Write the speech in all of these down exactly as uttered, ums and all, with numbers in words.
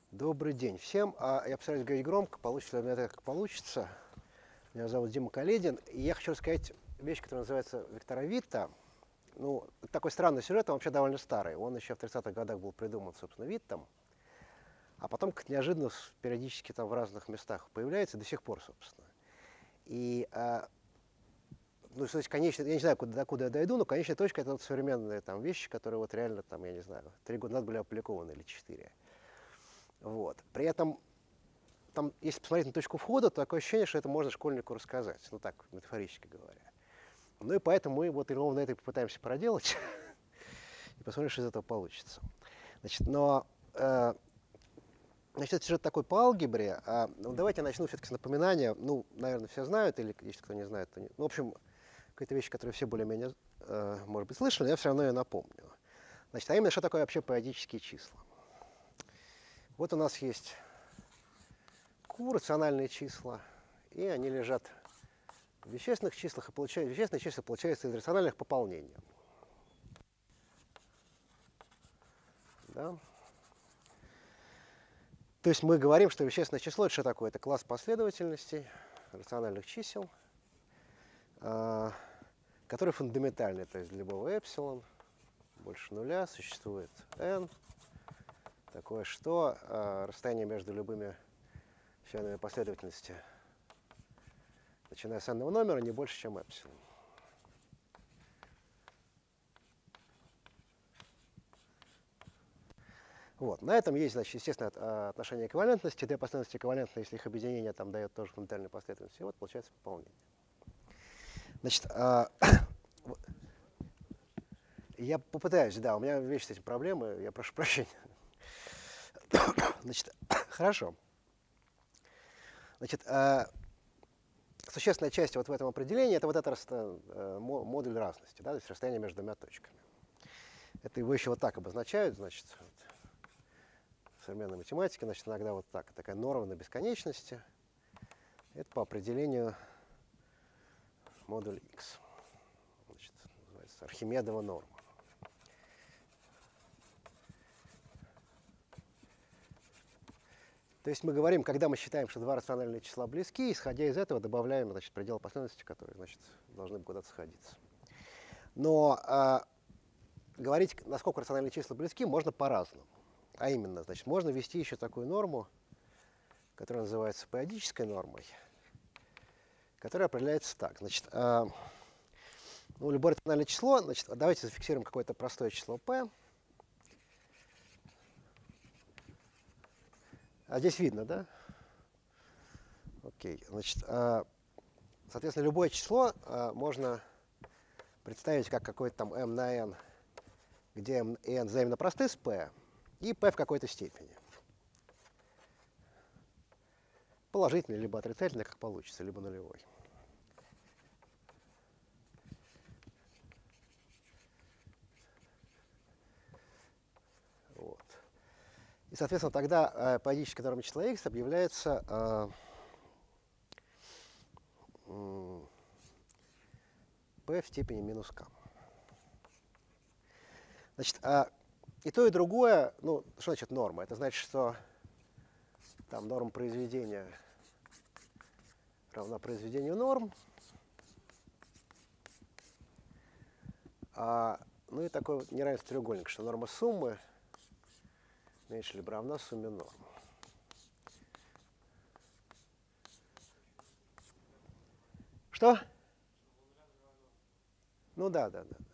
Добрый день всем. А, Я постараюсь говорить громко, получится ли у меня так, как получится. Меня зовут Дима Каледин, и я хочу рассказать вещь, которая называется «Вектора Витта». Ну, такой странный сюжет, он вообще довольно старый. Он еще в тридцатых годах был придуман, собственно, Виттом, а потом как неожиданно периодически там в разных местах появляется до сих пор, собственно. И, а, ну, то есть, конечно, я не знаю, куда, докуда я дойду, но конечная точка — это вот современные там вещи, которые вот реально там, я не знаю, три года назад были опубликованы или четыре. Вот. При этом там, если посмотреть на точку входа, то такое ощущение, что это можно школьнику рассказать, ну так, метафорически говоря. Ну и поэтому мы вот и ровно это и попытаемся проделать, и посмотрим, что из этого получится. Значит, но, э, значит, это сюжет такой по алгебре. А, ну, давайте я начну все-таки с напоминания. Ну, наверное, все знают, или если кто не знает, то не. Ну, в общем, какие-то вещи, которые все более-менее, э, может быть, слышали, но я все равно ее напомню. Значит, а именно, что такое вообще периодические числа? Вот у нас есть Q, рациональные числа, и они лежат в вещественных числах, и получают, вещественные числа получаются из рациональных пополнений. Да? То есть мы говорим, что вещественное число — это что такое? Это класс последовательностей рациональных чисел, э, который фундаментальный, то есть для любого эпсилон больше нуля существует n, такое, что э, расстояние между любыми членами последовательности, начиная с n номера, не больше, чем эпсилон. Вот. На этом есть, значит, естественно, отношение эквивалентности. Две последовательности эквивалентны, если их объединение там дает тоже фундаментальную последовательность. И вот получается пополнение. Значит, а, я попытаюсь, да, у меня вещи с этим проблемы, я прошу прощения. Значит, хорошо. Значит, а, существенная часть вот в этом определении — это вот этот а, модуль разности, да, то есть расстояние между двумя точками. Это его еще вот так обозначают, значит, вот, в современной математике, значит, иногда вот так, такая норма на бесконечности. Это по определению модуль X. Значит, называется Архимедова норма. То есть мы говорим, когда мы считаем, что два рациональные числа близки, исходя из этого добавляем, значит, предел последовательности, которые, значит, должны куда-то сходиться. Но э, говорить, насколько рациональные числа близки, можно по-разному. А именно, значит, можно ввести еще такую норму, которая называется периодической нормой, которая определяется так. Значит, э, ну, любое рациональное число, значит, давайте зафиксируем какое-то простое число p. А здесь видно, да? Окей. Значит, э, соответственно, любое число э, можно представить как какой-то там m на n, где m и n взаимно просты с p, и p в какой-то степени. Положительный, либо отрицательный, как получится, либо нулевой. Вот. И, соответственно, тогда э, периодическая норма числа x объявляется э, э, p в степени минус k. Значит, а и то, и другое, ну, что значит норма? Это значит, что там норма произведения равна произведению норм. А, ну и такой вот неравенство треугольника, что норма суммы меньше либо равна сумме норм. Что? Ну да, да, да.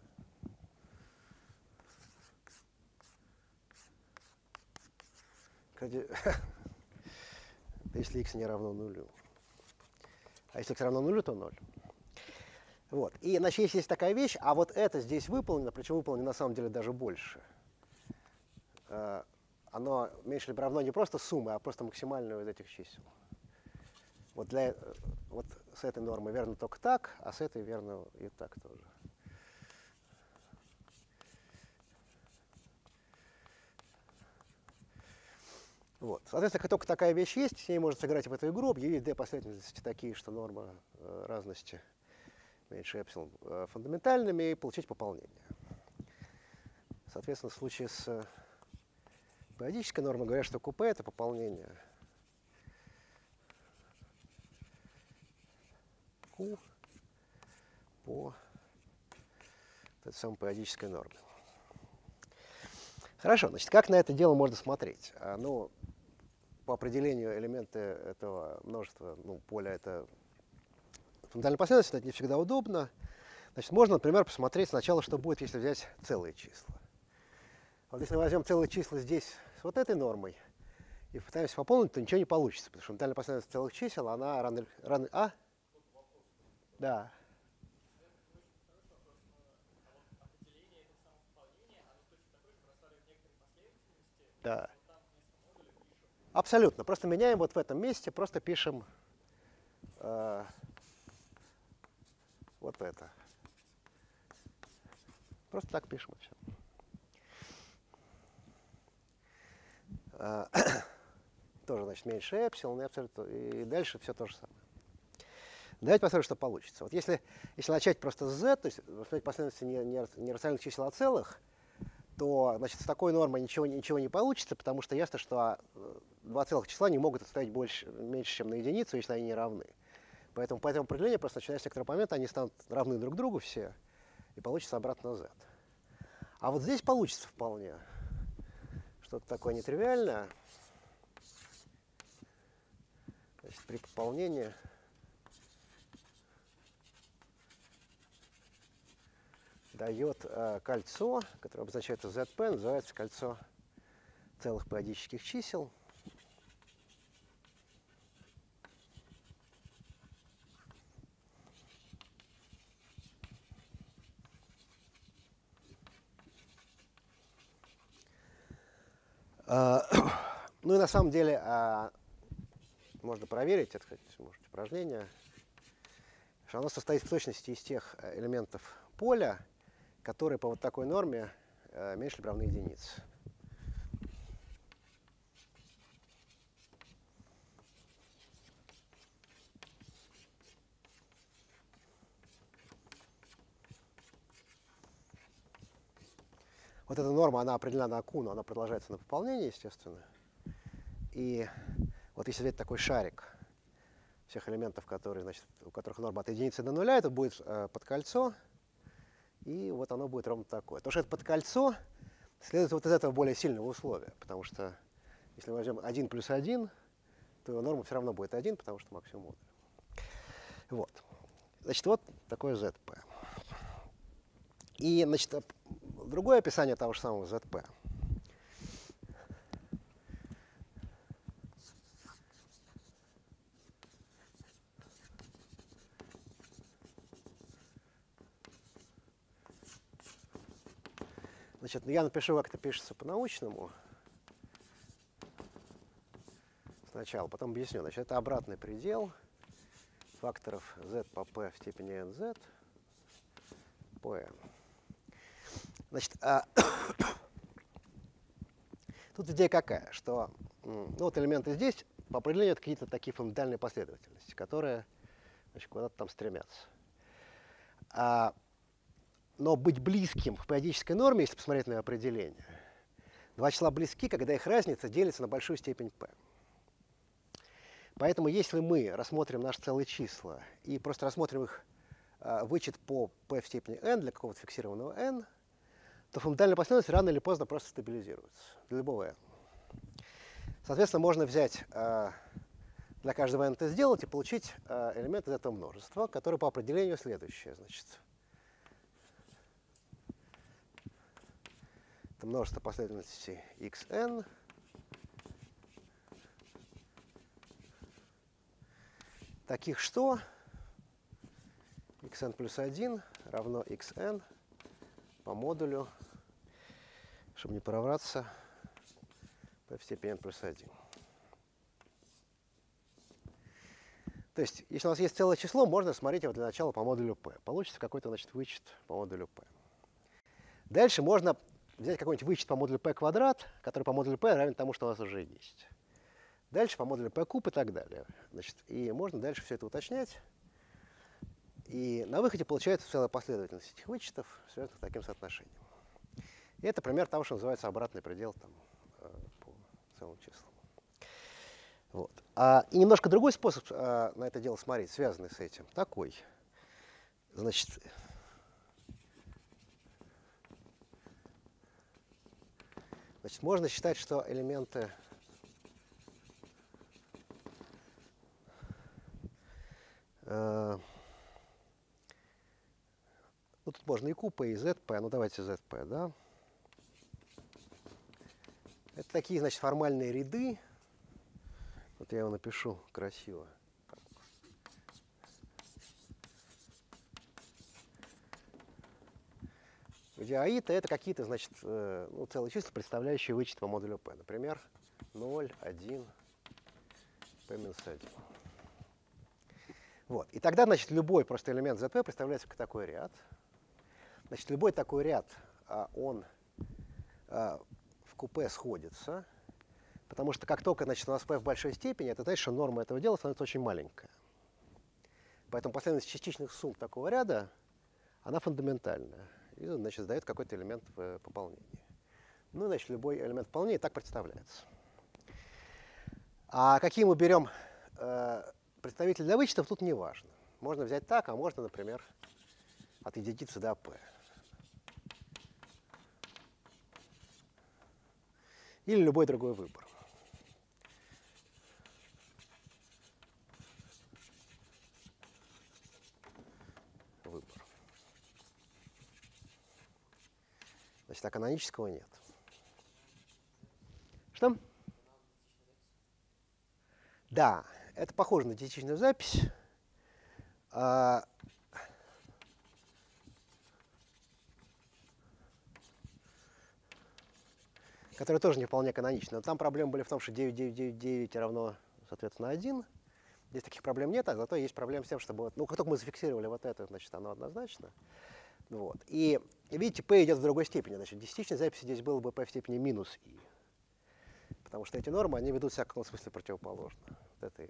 Кстати, если x не равно нулю. А если x равно нулю, то ноль. Вот. И, значит, если есть такая вещь, а вот это здесь выполнено, причем выполнено на самом деле даже больше. Оно меньше либо равно не просто суммы, а просто максимальную из этих чисел. Вот, для, вот с этой нормой верно только так, а с этой верно и так тоже. Вот. Соответственно, как только такая вещь есть, с ней можно сыграть в эту игру, объявить две последовательности такие, что норма э, разности меньше эпсилон э, фундаментальными, и получить пополнение. Соответственно, в случае с периодическая норма. Говорят, что КП это пополнение Q по этой самой периодической норме. Хорошо, значит, как на это дело можно смотреть? А, ну, по определению элементы этого множества, ну, поля, это фундаментальная последовательность, это не всегда удобно. Значит, можно, например, посмотреть сначала, что будет, если взять целые числа. Вот если мы возьмем целые числа здесь с вот этой нормой и пытаемся пополнить, то ничего не получится, потому что фундаментальная последовательность целых чисел, она рано... рано а? Да. Да. Абсолютно. Просто меняем вот в этом месте, просто пишем э, вот это. Просто так пишем и все. Э, тоже, значит, меньше эпсилон, и, абсолютно, и дальше все то же самое. Давайте посмотрим, что получится. Вот если, если начать просто с z, то есть рассмотреть последовательности не, не, не рациональных чисел, а целых, то, значит, с такой нормой ничего, ничего не получится, потому что ясно, что два целых числа не могут составить больше, меньше, чем на единицу, если они не равны. Поэтому по этому определению, просто начиная с некоторого момента, они станут равны друг другу все, и получится обратно z. А вот здесь получится вполне что-то такое нетривиальное. Значит, при пополнении дает э, кольцо, которое обозначает zp, называется кольцо целых периодических чисел. Э, ну и на самом деле э, можно проверить, это, кстати, может, упражнение, что оно состоит в точности из тех элементов поля, которые по вот такой норме э, меньше либо равны единице. Вот эта норма, она определена на Q, но она продолжается на пополнение, естественно. И вот если взять такой шарик всех элементов, которые, значит, у которых норма от единицы до нуля, это будет э, под кольцо. И вот оно будет ровно такое. То, что это под кольцо, следует вот из этого более сильного условия. Потому что если мы возьмем один плюс один, то его норма все равно будет один, потому что максимум модуля. Вот. Значит, вот такое зет пэ. И, значит, другое описание того же самого зет пэ. Значит, я напишу, как это пишется по-научному сначала, потом объясню. Значит, это обратный предел факторов z по p в степени nz по n. Значит, а, тут идея какая, что ну, вот элементы здесь по определению это какие-то такие фундаментальные последовательности, которые, значит, куда-то там стремятся. А, но быть близким к периодической норме, если посмотреть на ее определение, два числа близки, когда их разница делится на большую степень p. Поэтому если мы рассмотрим наши целые числа и просто рассмотрим их э, вычет по p в степени n для какого-то фиксированного n, то фундаментальная последовательность рано или поздно просто стабилизируется для любого n. Соответственно, можно взять э, для каждого n это сделать и получить э, элемент из этого множества, который по определению следующее. Значит, это множество последовательностей xn таких, что xn плюс один равно xn по модулю, чтобы не поравняться, p в степени n плюс один. То есть, если у нас есть целое число, можно смотреть его для начала по модулю p. Получится какой-то, значит, вычет по модулю p. Дальше можно взять какой-нибудь вычет по модулю p квадрат, который по модулю p равен тому, что у нас уже есть. Дальше по модулю p куб и так далее. Значит, и можно дальше все это уточнять. И на выходе получается целая последовательность этих вычетов, связанных с таким соотношением. И это пример того, что называется обратный предел там, по целым числам. Вот. А, и немножко другой способ а, на это дело смотреть, связанный с этим, такой. Значит, значит, можно считать, что элементы э, ну, тут можно и Q, и Z P, ну давайте Z P, да. Это такие, значит, формальные ряды. Вот я его напишу красиво. Где аита это какие-то, значит, ну, целые числа, представляющие вычет по модулю P. Например, ноль, один, P минус один. Вот. И тогда, значит, любой просто элемент зет пи представляется как такой ряд. Значит, любой такой ряд, он в купе сходится, потому что как только, значит, у нас P в большой степени, это значит, что норма этого дела становится очень маленькая. Поэтому последовательность частичных сумм такого ряда, она фундаментальная. И, значит, дает какой-то элемент в пополнении. Ну, значит, любой элемент вполне и так представляется. А какие мы берем э, представители для вычетов, тут не важно. Можно взять так, а можно, например, от единицы до P. Или любой другой выбор. Выбор. Значит, а канонического нет. Что? Да, это похоже на диатичную запись. А, которая тоже не вполне канонична. Но там проблемы были в том, что девять девять девять девять равно, соответственно, один. Здесь таких проблем нет, а зато есть проблема с тем, чтобы... Ну, как только мы зафиксировали вот это, значит, оно однозначно. Вот. И видите, p идет в другой степени. Значит, в десятичной записи здесь было бы p в степени минус i. Потому что эти нормы, они ведут себя в каком смысле противоположно. Вот это и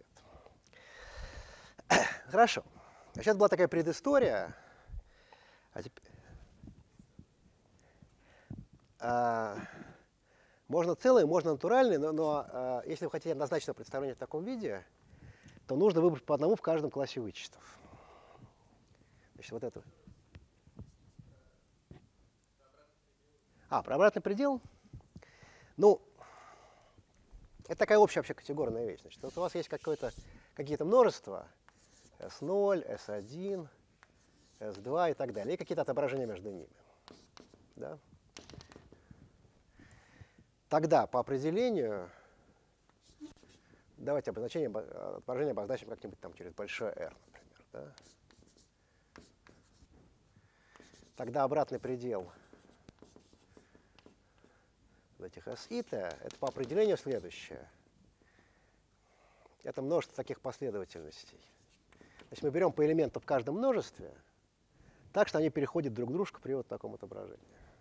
это. Хорошо. Сейчас была такая предыстория. А теперь... а... Можно целые, можно натуральные, но, но а, если вы хотите однозначное представление в таком виде, то нужно выбрать по одному в каждом классе вычетов. Значит, вот это. А, про обратный предел? Ну, это такая общая вообще категорная вещь. Значит, вот у вас есть какие-то множества, эс ноль, эс один, эс два и так далее, и какие-то отображения между ними. Да? Тогда по определению, давайте обозначение, отображение обозначим как-нибудь там через большое R, например. Да? Тогда обратный предел этих S и T, это по определению следующее. Это множество таких последовательностей. Значит, мы берем по элементу в каждом множестве, так что они переходят друг к дружке при вот таком отображении.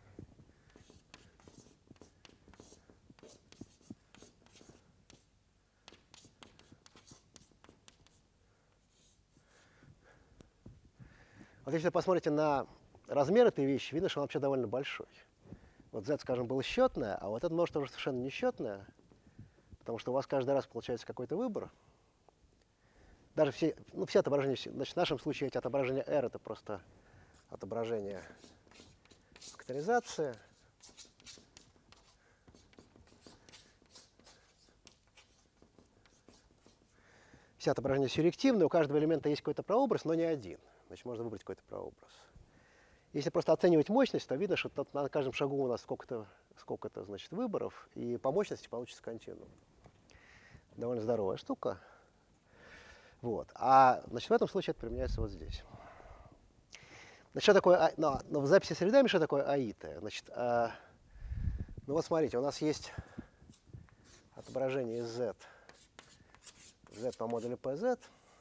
Вот если вы посмотрите на размер этой вещи, видно, что он вообще довольно большой. Вот z, скажем, было счетное, а вот это множество уже совершенно не счетное, потому что у вас каждый раз получается какой-то выбор. Даже все, ну, все отображения, значит, в нашем случае эти отображения R это просто отображение факторизации. Все отображения сюрреактивны, у каждого элемента есть какой-то прообраз, но не один. Значит, можно выбрать какой-то прообраз. Если просто оценивать мощность, то видно, что тут на каждом шагу у нас сколько-то, сколько-то, значит, выборов, и по мощности получится континуум. Довольно здоровая штука. Вот. А, значит, в этом случае это применяется вот здесь. Значит, что такое, но, но в записи с рядами что такое аита? Значит, а, ну вот смотрите, у нас есть отображение из z, z по модулю pz.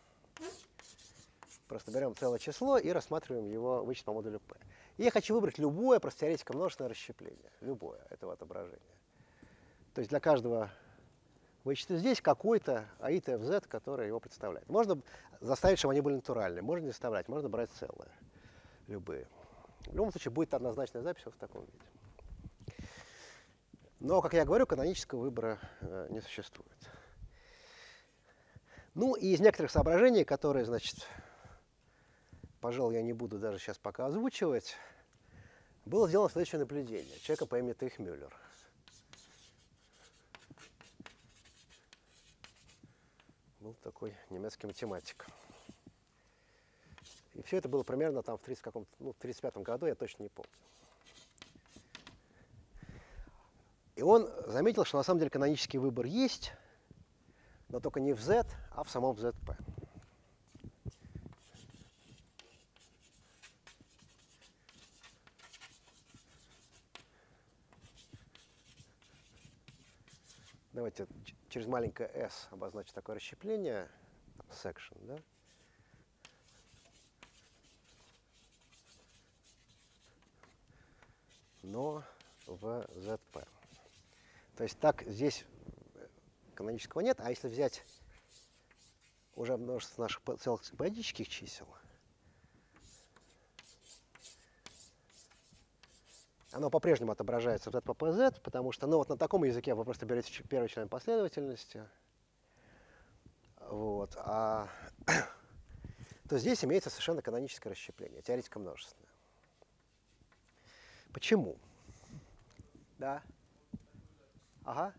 Просто берем целое число и рассматриваем его вычет по модулю p. И я хочу выбрать любое просто теоретико множественное расщепление, любое этого отображения. То есть для каждого вычета здесь какой-то аита в z, который его представляет. Можно заставить, чтобы они были натуральные, можно не заставлять, можно брать целые, любые. В любом случае будет однозначная запись вот в таком виде. Но, как я говорю, канонического выбора э, не существует. Ну и из некоторых соображений, которые, значит, пожалуй, я не буду даже сейчас пока озвучивать, было сделано следующее наблюдение человека по имени Тейхмюллер. Был такой немецкий математик. И все это было примерно там в тридцать каком-то, ну, тридцать пятом году, я точно не помню. И он заметил, что на самом деле канонический выбор есть, но только не в Z, а в самом зет пэ. Давайте через маленькое s обозначим такое расщепление, section, да? Но в зет пэ. То есть так здесь канонического нет, а если взять уже множество наших целых периодических чисел, оно по-прежнему отображается в зет пэ пэ зет, потому что, ну, вот на таком языке вы просто берете первый член последовательности, вот, а то здесь имеется совершенно каноническое расщепление, теоретика множественная. Почему? Да. Ага.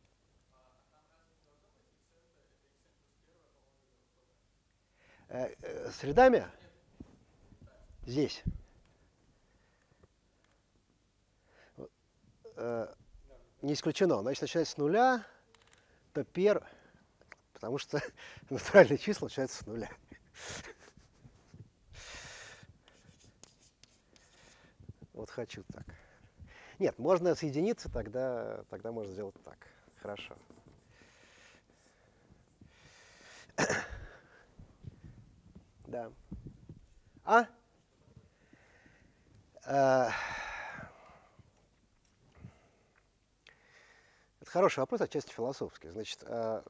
Э, э, с рядами? Здесь. Э, не исключено. Значит, начинать с нуля, то пер... Потому что натуральные числа начинаются с нуля. Вот хочу так. Нет, можно соединиться, тогда, тогда можно сделать так. Хорошо. Да. А? Э, Это хороший вопрос, отчасти философский. Значит, э,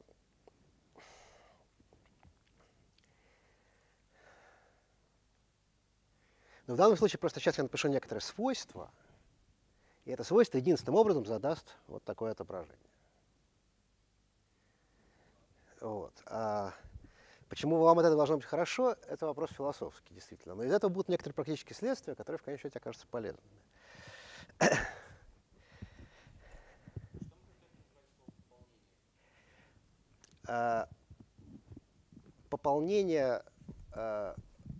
но в данном случае просто сейчас я напишу некоторые свойства, и это свойство единственным образом задаст вот такое отображение. Вот. А почему вам это должно быть хорошо, это вопрос философский, действительно. Но из этого будут некоторые практические следствия, которые в конечном счете окажутся полезными. А, пополнение а,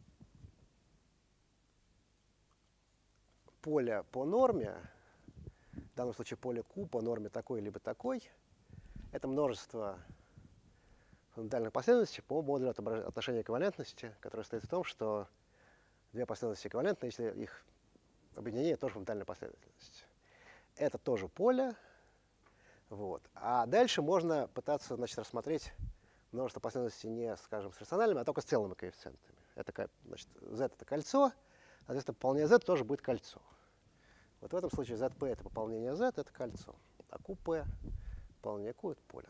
поля по норме, в данном случае поле Q по норме такой либо такой, это множество фундаментальных последовательностей по модулю отношения эквивалентности, которое состоит в том, что две последовательности эквивалентны, если их объединение тоже фундаментальная последовательность. Это тоже поле. Вот. А дальше можно пытаться, значит, рассмотреть множество последовательностей не, скажем, с рациональными, а только с целыми коэффициентами. Это, значит, Z это кольцо, соответственно, пополнение Z тоже будет кольцо. Вот в этом случае зет пэ это пополнение Z, это кольцо. А кью пэ, пополнение Q это поле.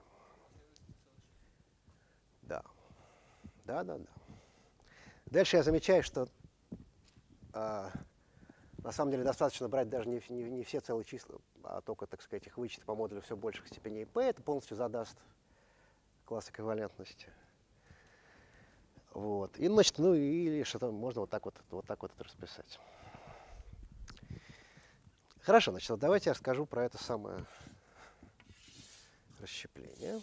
Да. Да, да, да. Дальше я замечаю, что а, на самом деле достаточно брать даже не, не, не все целые числа, а только, так сказать, их вычесть по модулю все больших степеней p. Это полностью задаст класс эквивалентности. Вот. И, значит, ну или что-то можно вот так вот, вот так вот это расписать. Хорошо, значит, вот давайте я расскажу про это самое расщепление.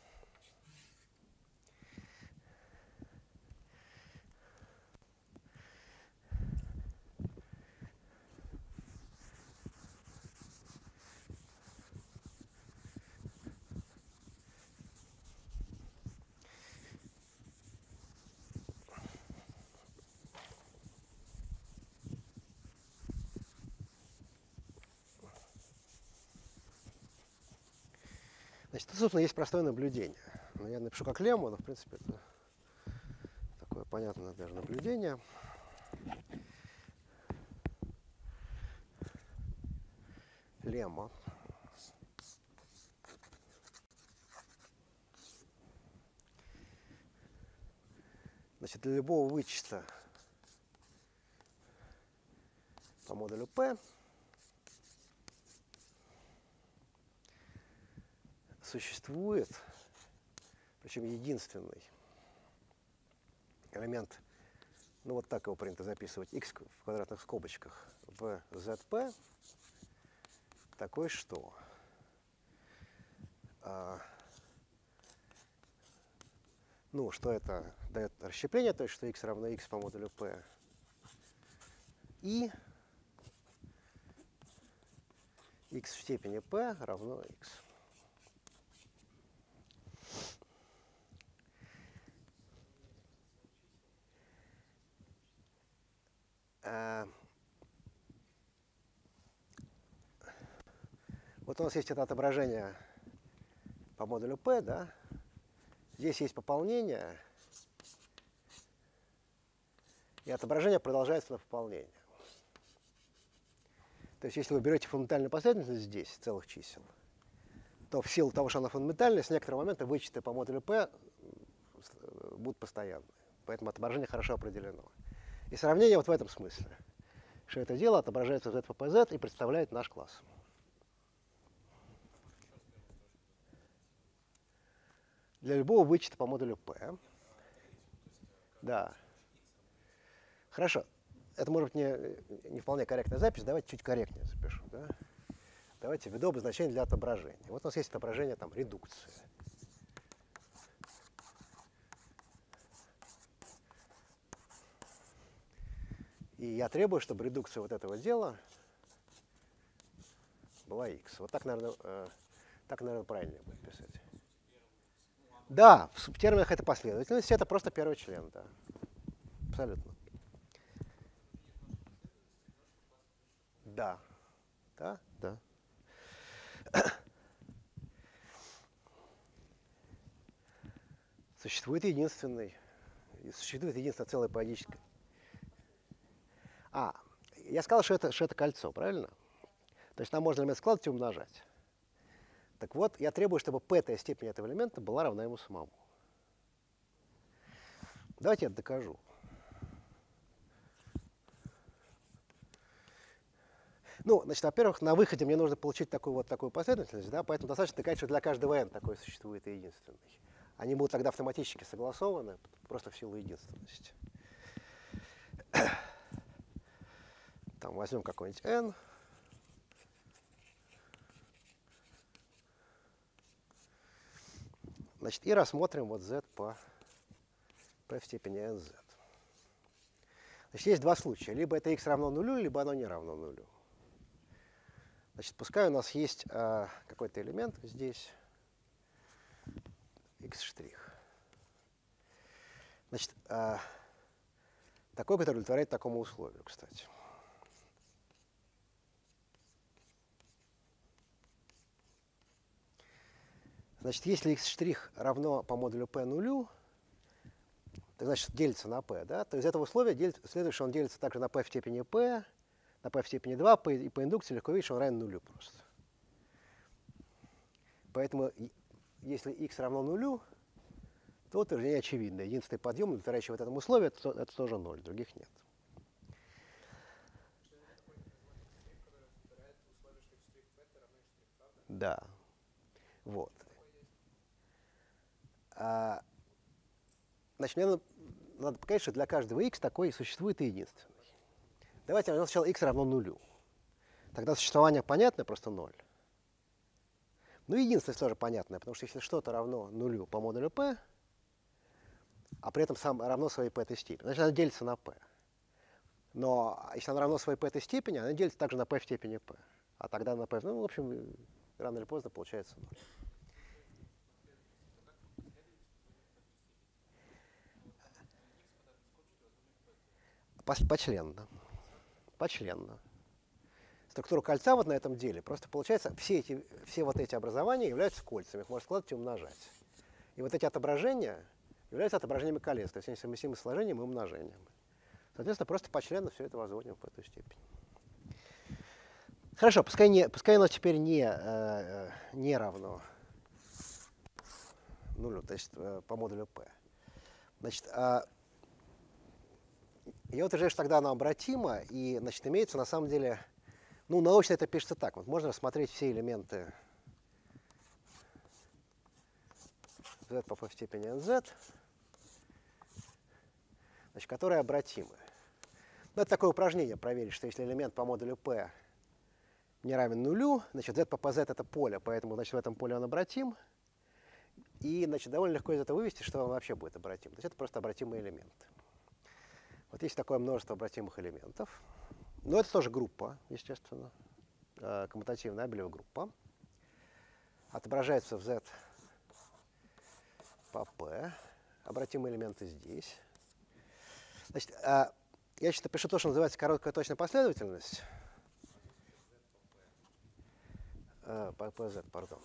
Значит, тут, собственно, есть простое наблюдение. Ну, я напишу как лемма, но, в принципе, это такое понятное даже наблюдение. Лемма. Значит, для любого вычета по модулю P существует, причем единственный элемент, ну вот так его принято записывать, x в квадратных скобочках в zp, такой что? А, ну, что это дает расщепление, то есть что x равно x по модулю p, и x в степени p равно x. А, вот у нас есть это отображение по модулю p, да? Здесь есть пополнение, и отображение продолжается на пополнение. То есть если вы берете фундаментальную последовательность здесь, целых чисел, то в силу того, что она фундаментальная, с некоторого момента вычеты по модулю p будут постоянны. Поэтому отображение хорошо определено. И сравнение вот в этом смысле, что это дело отображается в z по pz и представляет наш класс. Для любого вычета по модулю p. Да. Хорошо. Это может быть не, не вполне корректная запись. Давайте чуть корректнее запишу. Да? Давайте введу обозначение для отображения. Вот у нас есть отображение там редукции. И я требую, чтобы редукция вот этого дела была x. Вот так, наверное, э, так, наверное, правильнее будет писать. Да, в, в терминах это последовательность, это просто первый член, да. Абсолютно. Да. Да, да. Существует единственный, существует единственная целая периодическая. А, я сказал, что это, что это кольцо, правильно? То есть нам можно элемент складывать и умножать. Так вот, я требую, чтобы p-тая степень этого элемента была равна ему самому. Давайте я это докажу. Ну, значит, во-первых, на выходе мне нужно получить такую вот такую последовательность, да, поэтому достаточно доказать, что для каждого n такой существует и единственный. Они будут тогда автоматически согласованы, просто в силу единственности. Там возьмем какой-нибудь n. Значит, и рассмотрим вот z по p в степени nz. Значит, есть два случая. Либо это x равно нулю, либо оно не равно нулю. Значит, пускай у нас есть а, какой-то элемент здесь, x'. Значит, а, такой, который удовлетворяет такому условию, кстати. Значит, если x' равно по модулю p нулю, то значит делится на p, да, то из этого условия делит, следует, что он делится также на p в степени p, на p в степени два, p, и по индукции легко видеть, что он равен нулю просто. Поэтому, если x равно нулю, то утверждение очевидно. Единственный подъем, удовлетворяющий вот этому условию, это, это тоже ноль, других нет. Да. Вот. А, значит, мне надо, надо показать, что для каждого x такой существует и единственный. Давайте возьмем сначала x равно нулю. Тогда существование понятное, просто ноль. Ну, единственность тоже понятное, потому что если что-то равно нулю по модулю p, а при этом сам равно своей p-той степени, значит, оно делится на p. Но если оно равно своей p-той степени, оно делится также на p в степени p. А тогда на p, ну, в общем, рано или поздно получается ноль. Почленно. Почленно. Структура кольца вот на этом деле. Просто получается, все, эти, все вот эти образования являются кольцами. Их можно складывать и умножать. И вот эти отображения являются отображениями колец. То есть они совместимы с сложением и умножением. Соответственно, просто почленно все это возводим в эту степень. Хорошо, пускай, не, пускай оно теперь не, э, не равно нулю, то есть э, по модулю p. Значит, э, я утверждаю, что тогда оно обратимо, и, значит, имеется на самом деле, ну, научно это пишется так. Вот можно рассмотреть все элементы z по p в степени nz, значит, которые обратимы. Ну, это такое упражнение проверить, что если элемент по модулю p не равен нулю, значит, z по pz это поле, поэтому, значит, в этом поле он обратим. И, значит, довольно легко из этого вывести, что он вообще будет обратим. То есть это просто обратимый элемент. Вот есть такое множество обратимых элементов. Но это тоже группа, естественно, коммутативная Абелева группа. Отображается в z по p. Обратимые элементы здесь. Значит, я сейчас напишу то, что называется короткая точная последовательность. По pz, пардон.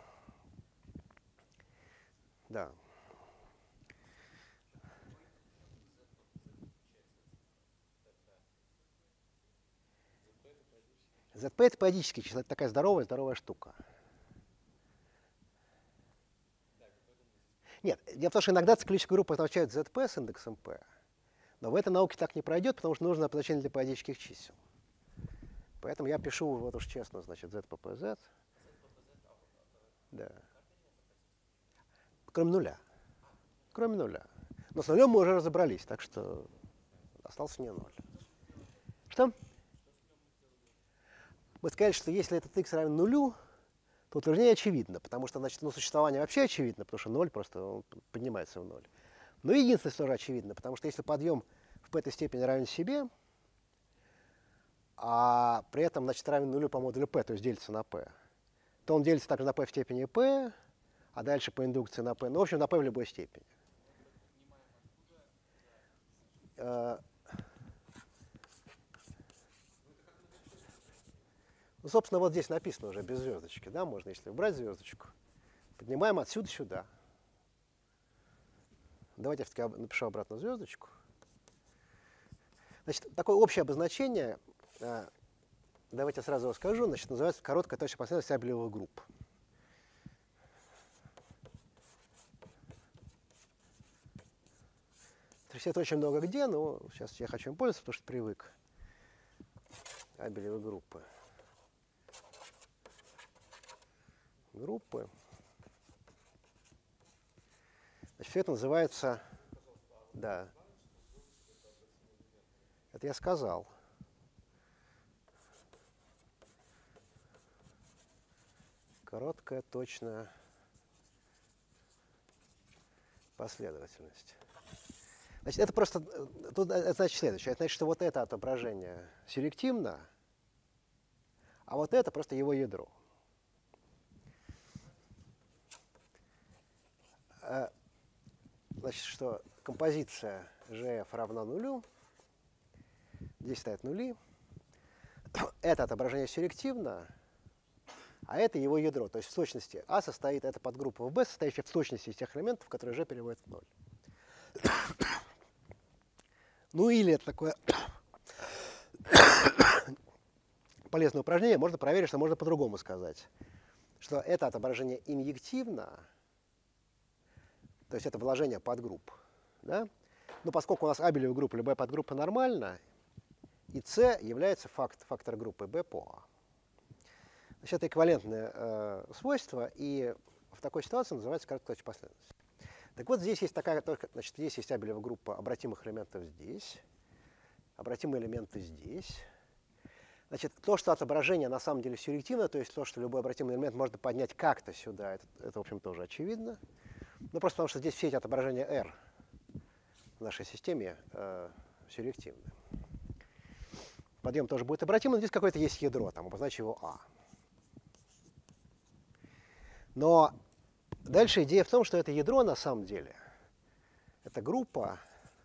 Да. zp это периодические числа, это такая здоровая, здоровая штука. Нет, дело в том, что иногда циклическая группа означает zp с индексом p, но в этой науке так не пройдет, потому что нужно обозначение для периодических чисел. Поэтому я пишу вот уж честно, значит, z по pz. Да. Кроме нуля. Кроме нуля. Но с нулем мы уже разобрались, так что остался не ноль. Что? Мы сказали, что если этот x равен нулю, то утверждение очевидно, потому что, значит, ну, существование вообще очевидно, потому что ноль просто он поднимается в ноль. Но единственное тоже очевидно, потому что если подъем в p-той степени равен себе, а при этом, значит, равен нулю по модулю p, то есть делится на p, то он делится также на p в степени p, а дальше по индукции на p, ну, в общем, на p в любой степени. Ну, собственно, вот здесь написано уже без звездочки, да, можно, если убрать звездочку. Поднимаем отсюда сюда. Давайте я все-таки напишу обратно звездочку. Значит, такое общее обозначение, давайте я сразу его скажу, значит, называется короткая точная последовательность Абелевых групп. Это очень много где, но сейчас я хочу им пользоваться, потому что привык. Абелевы группы. Группы. Значит, все это называется, да, это я сказал. Короткая, точная последовательность. Значит, это просто, тут это значит следующее. Это значит, что вот это отображение селективно, а вот это просто его ядро. Значит, что композиция jf равна нулю, здесь стоят нули, это отображение селективно, а это его ядро. То есть в точности А состоит, это подгруппа в B, состоящая в точности из тех элементов, которые G переводят в ноль. Ну или это такое полезное упражнение, можно проверить, что можно по-другому сказать. Что это отображение инъективно, то есть это вложение подгрупп. Да? Но поскольку у нас Абелева группа или B-подгруппа нормальна, и C является факт, фактор группы B по A. Значит, это эквивалентное э, свойство, и в такой ситуации называется короткая точная последовательность. Так вот, здесь есть такая, значит, здесь есть Абелева группа обратимых элементов здесь, обратимые элементы здесь. Значит, то, что отображение на самом деле селективно, то есть то, что любой обратимый элемент можно поднять как-то сюда, это, это, в общем, тоже очевидно. Ну, просто потому что здесь все эти отображения R в нашей системе э, селективны. Подъем тоже будет обратим, но здесь какое-то есть ядро, там обозначим его А. Но дальше идея в том, что это ядро на самом деле, это группа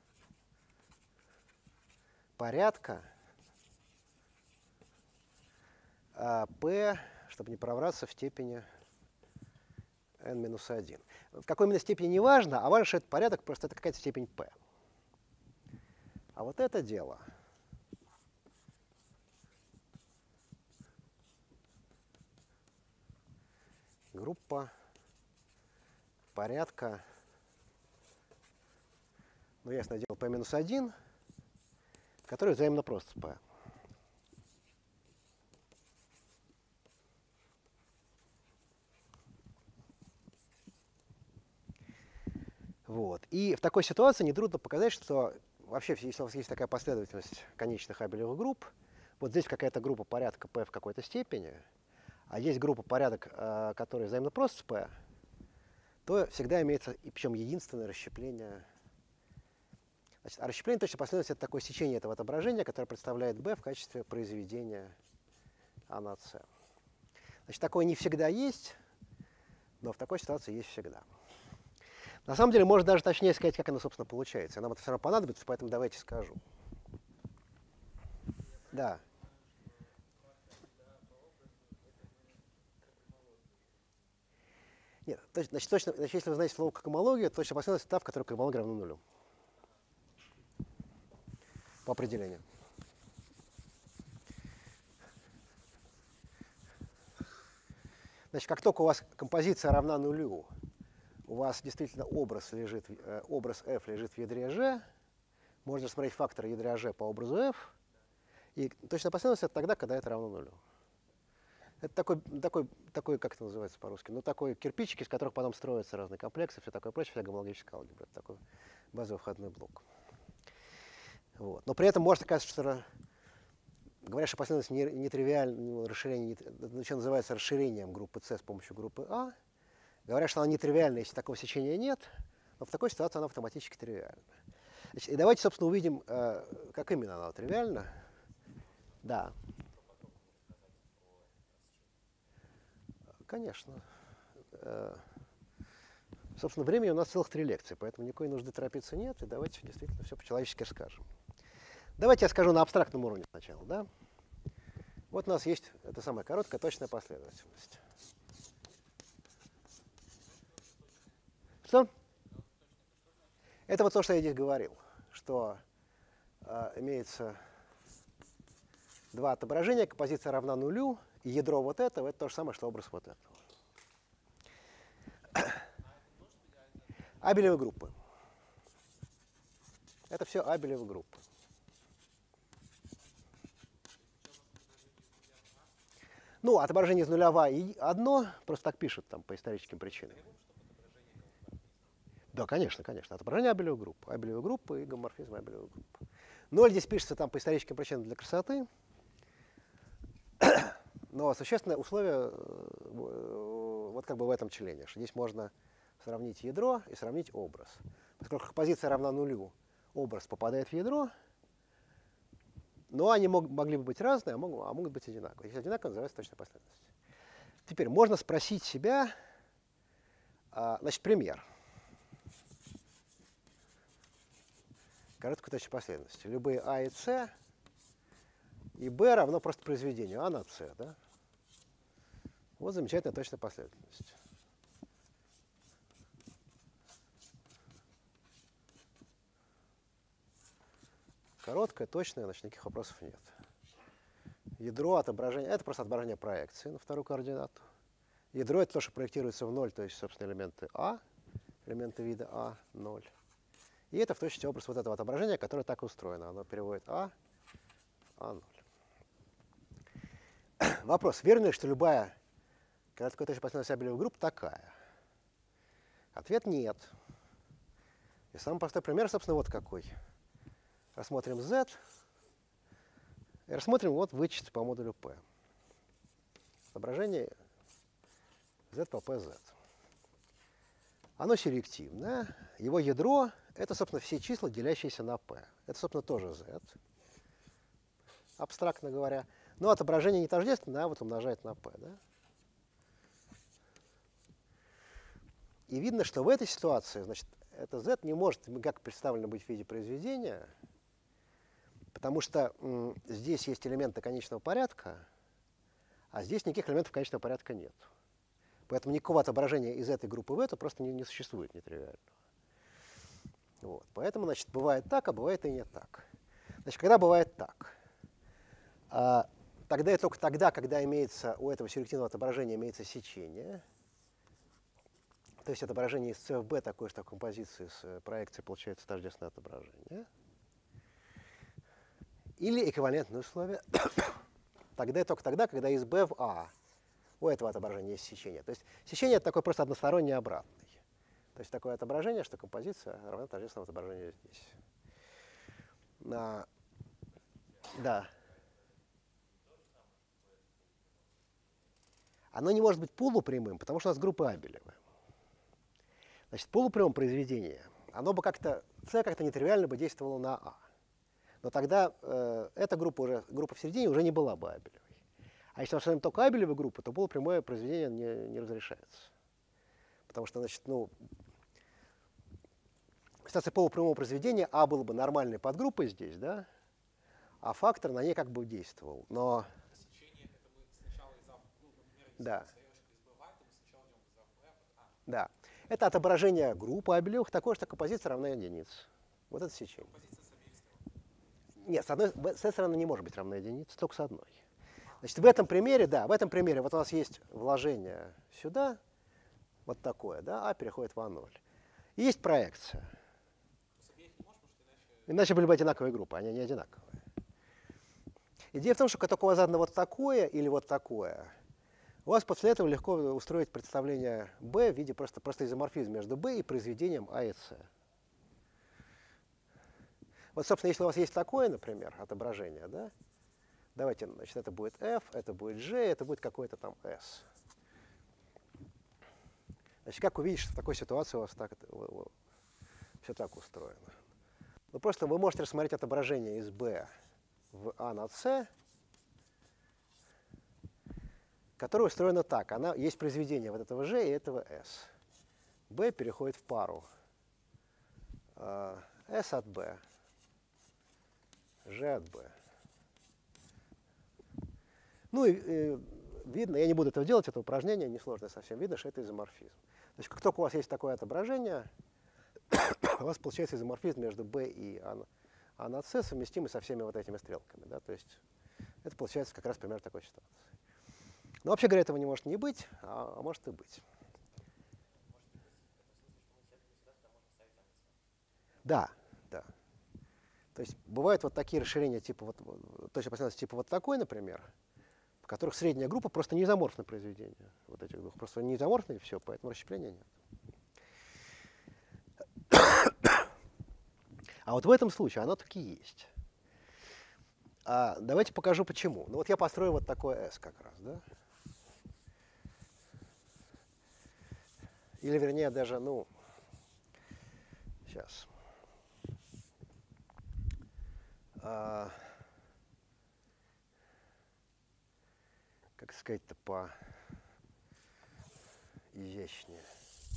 порядка а, P, чтобы не провраться, в степени n минус один. В какой именно степени не важно, а важно, что это порядок, просто это какая-то степень P. А вот это дело группа порядка, ну, ясно дело, P минус один, который взаимно прост с P. Вот. И в такой ситуации нетрудно показать, что вообще, если у вас есть такая последовательность конечных абелевых групп, вот здесь какая-то группа порядка p в какой-то степени, а есть группа порядок, который взаимно прост с p, то всегда имеется, и причем единственное расщепление. Значит, а расщепление точной последовательности — это такое сечение этого отображения, которое представляет b в качестве произведения А на c. Значит, такое не всегда есть, но в такой ситуации есть всегда. На самом деле, можно даже точнее сказать, как оно, собственно, получается. Нам это все равно понадобится, поэтому давайте скажу. Да. Нет, значит, точно, значит, если вы знаете слово когомология, то точно последовательность — это та, в которой когомология равна нулю. По определению. Значит, как только у вас композиция равна нулю, у вас действительно образ, лежит, э, образ f лежит в ядре G, можно смотреть факторы ядра G по образу f, и точная последовательность — это тогда, когда это равно нулю. Это такой, такой, такой, как это называется по-русски, ну такой кирпичик, из которых потом строятся разные комплексы, все такое прочее, вся гомологическая алгебра. Это такой базовый входной блок. Вот. Но при этом может оказаться, что, говоря, что последовательность нетривиального расширения, что называется расширением группы C с помощью группы А, говорят, что она нетривиальна, если такого сечения нет, но в такой ситуации она автоматически тривиальна. Значит, и давайте, собственно, увидим, как именно она тривиальна. Да. Конечно. Собственно, времени у нас целых три лекции, поэтому никакой нужды торопиться нет, и давайте действительно все по-человечески расскажем. Давайте я скажу на абстрактном уровне сначала. Да? Вот у нас есть эта самая короткая точная последовательность. Что? Это вот то, что я здесь говорил, что э, имеется два отображения, композиция равна нулю, и ядро вот этого — это то же самое, что образ вот этого. Абелевы группы. Это все абелевы группы. Ну, отображение из нуля в А одно, просто так пишут там по историческим причинам. Да, конечно, конечно. Отображение абелевой группы. Абелевой группы и гомоморфизм абелевой группы. Ноль здесь пишется там по историческим причинам для красоты. Но существенное условие вот как бы в этом члене, что здесь можно сравнить ядро и сравнить образ. Поскольку композиция равна нулю, образ попадает в ядро, но они мог, могли бы быть разные, а могут, а могут быть одинаковые. Если одинаковые, называется точная последовательность. Теперь можно спросить себя, а, значит, пример. Короткой точной последовательности. Любые А и С и Б равно просто произведению А на С. Да? Вот замечательная точная последовательность. Короткая, точная, значит, никаких вопросов нет. Ядро, отображение, это просто отображение проекции на вторую координату. Ядро — это то, что проектируется в ноль, то есть, собственно, элементы А, элементы вида А, ноль. И это в точности образ вот этого отображения, которое так устроено. Оно переводит А в А ноль. Вопрос, верно ли, что любая короткая точная последовательность абелевых групп такая? Ответ — нет. И самый простой пример, собственно, вот какой. Рассмотрим Z и рассмотрим вот вычет по модулю P. Отображение Z по P Z. Оно сериективное. Его ядро — это, собственно, все числа, делящиеся на P. Это, собственно, тоже Z, абстрактно говоря. Но отображение не тождественно, а вот умножает на P. Да? И видно, что в этой ситуации, значит, это Z не может как представлено быть в виде произведения, потому что м, здесь есть элементы конечного порядка, а здесь никаких элементов конечного порядка нет. Поэтому никакого отображения из этой группы в эту просто не, не существует нетривиального. Вот. Поэтому, значит, бывает так, а бывает и не так. Значит, когда бывает так? А, тогда и только тогда, когда имеется у этого сериективного отображения имеется сечение, то есть отображение из С в Б такое, что в композиции с проекцией получается тождественное отображение. Или эквивалентное условие, тогда и только тогда, когда из Б в А у этого отображения есть сечение. То есть сечение — это такой просто односторонний обратный. То есть такое отображение, что композиция равна тождественному отображению здесь. А, да. Оно не может быть полупрямым, потому что у нас группа Абелева. Значит, полупрямое произведение, оно бы как-то, С как-то нетривиально бы действовало на А. Но тогда э, эта группа, уже, группа в середине уже не была бы Абелевой. А если мы рассмотрим только Абелеву группу, то полупрямое произведение не, не разрешается. Потому что, значит, ну, в ситуации полупрямого произведения А было бы нормальной подгруппой здесь, да, а фактор на ней как бы действовал. Но... Сечение это мы сначала из А, ну, например, если да. стояшка из Б в А, то мы сначала идем из А в Б, а потом А. Да. Это отображение группы Абелевых такое, что композиция равна единице. Вот это сечение. Композиция с обеих сторон. Нет, с, одной, с этой стороны не может быть равна единице, только с одной. Значит, в этом примере, да, в этом примере вот у нас есть вложение сюда, вот такое, да, А переходит в А ноль. И есть проекция. С обеих не можешь, потому что иначе... Иначе были бы одинаковые группы, они не одинаковые. Идея в том, что как только у вас задано вот такое или вот такое, у вас после этого легко устроить представление B в виде просто, просто изоморфизма между B и произведением А и С. Вот, собственно, если у вас есть такое, например, отображение, да, давайте, значит, это будет F, это будет G, это будет какой-то там S. Значит, как увидеть, что в такой ситуации у вас так, все так устроено? Ну, просто вы можете рассмотреть отображение из B в А над С, которое устроено так. Она, есть произведение вот этого G и этого S. B переходит в пару uh, S от B, G от B. Ну и, и видно, я не буду этого делать, это упражнение несложное совсем, видно, что это изоморфизм. То есть как только у вас есть такое отображение, у вас получается изоморфизм между B и А, а над С, совместимый со всеми вот этими стрелками. Да? То есть это получается как раз пример такой ситуации. Но вообще говоря, этого не может не быть, а, а может и быть. Да, да. То есть бывают вот такие расширения типа вот, точно последовательности типа вот такой, например, в которых средняя группа просто не изоморфное произведение вот этих двух. Просто не изоморфное и все, поэтому расщепления нет. А вот в этом случае оно таки есть. А давайте покажу почему. Ну вот я построю вот такое S как раз, да? Или вернее даже, ну, сейчас. А, как сказать-то по изящнее.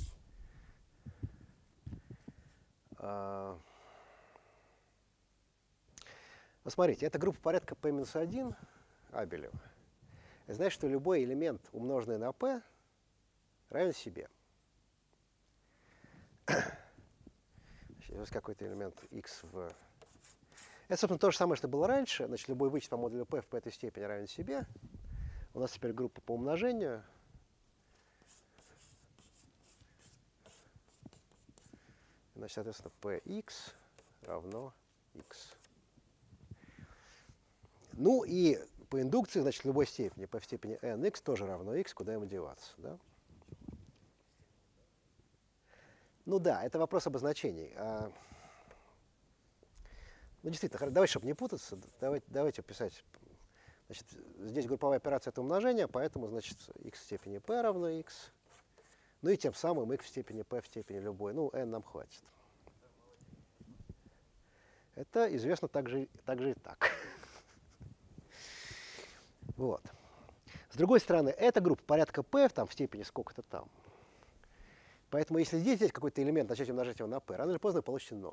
А, ну, смотрите, это группа порядка P минус один Абелева. Это значит, что любой элемент, умноженный на P, равен себе. Есть какой-то элемент x в... Это, собственно, то же самое, что было раньше. Значит, любой вычет по модулю P в p-той степени равен себе. У нас теперь группа по умножению. Значит, соответственно, px равно x. Ну и по индукции, значит, любой степени, p в степени nx тоже равно x, куда ему деваться. Да? Ну да, это вопрос обозначений. А, ну действительно, давайте, чтобы не путаться, давайте, давайте писать. Значит, здесь групповая операция — это умножение, поэтому, значит, x в степени p равно x. Ну и тем самым x в степени p в степени любой. Ну, n нам хватит. Это известно также, также и так. Вот. С другой стороны, эта группа порядка p там, в степени сколько-то там. Поэтому если здесь взять какой-то элемент, начать умножать его на p, рано или поздно получите ноль.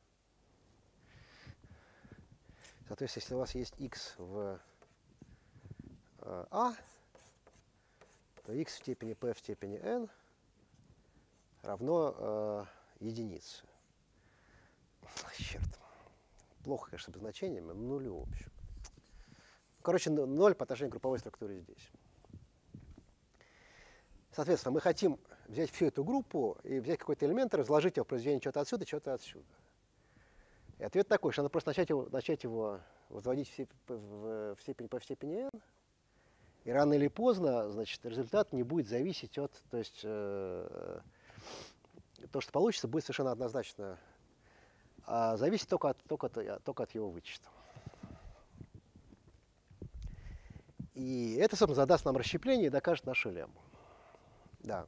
Соответственно, если у вас есть x в э, a, то x в степени p в степени n равно э, единице. Черт. Плохо, конечно, с обозначениями, но нулю, в общем. Короче, ноль по отношению к групповой структуре здесь. Соответственно, мы хотим взять всю эту группу и взять какой-то элемент, разложить его в произведение чего-то отсюда, чего-то отсюда. И ответ такой, что надо просто начать его, начать его возводить в степень, в, в степени p в степени n, и рано или поздно, значит, результат не будет зависеть от, то есть, э, то, что получится, будет совершенно однозначно а, зависеть только от, только, от, только от его вычета. И это, собственно, задаст нам расщепление и докажет нашу лемму. Да.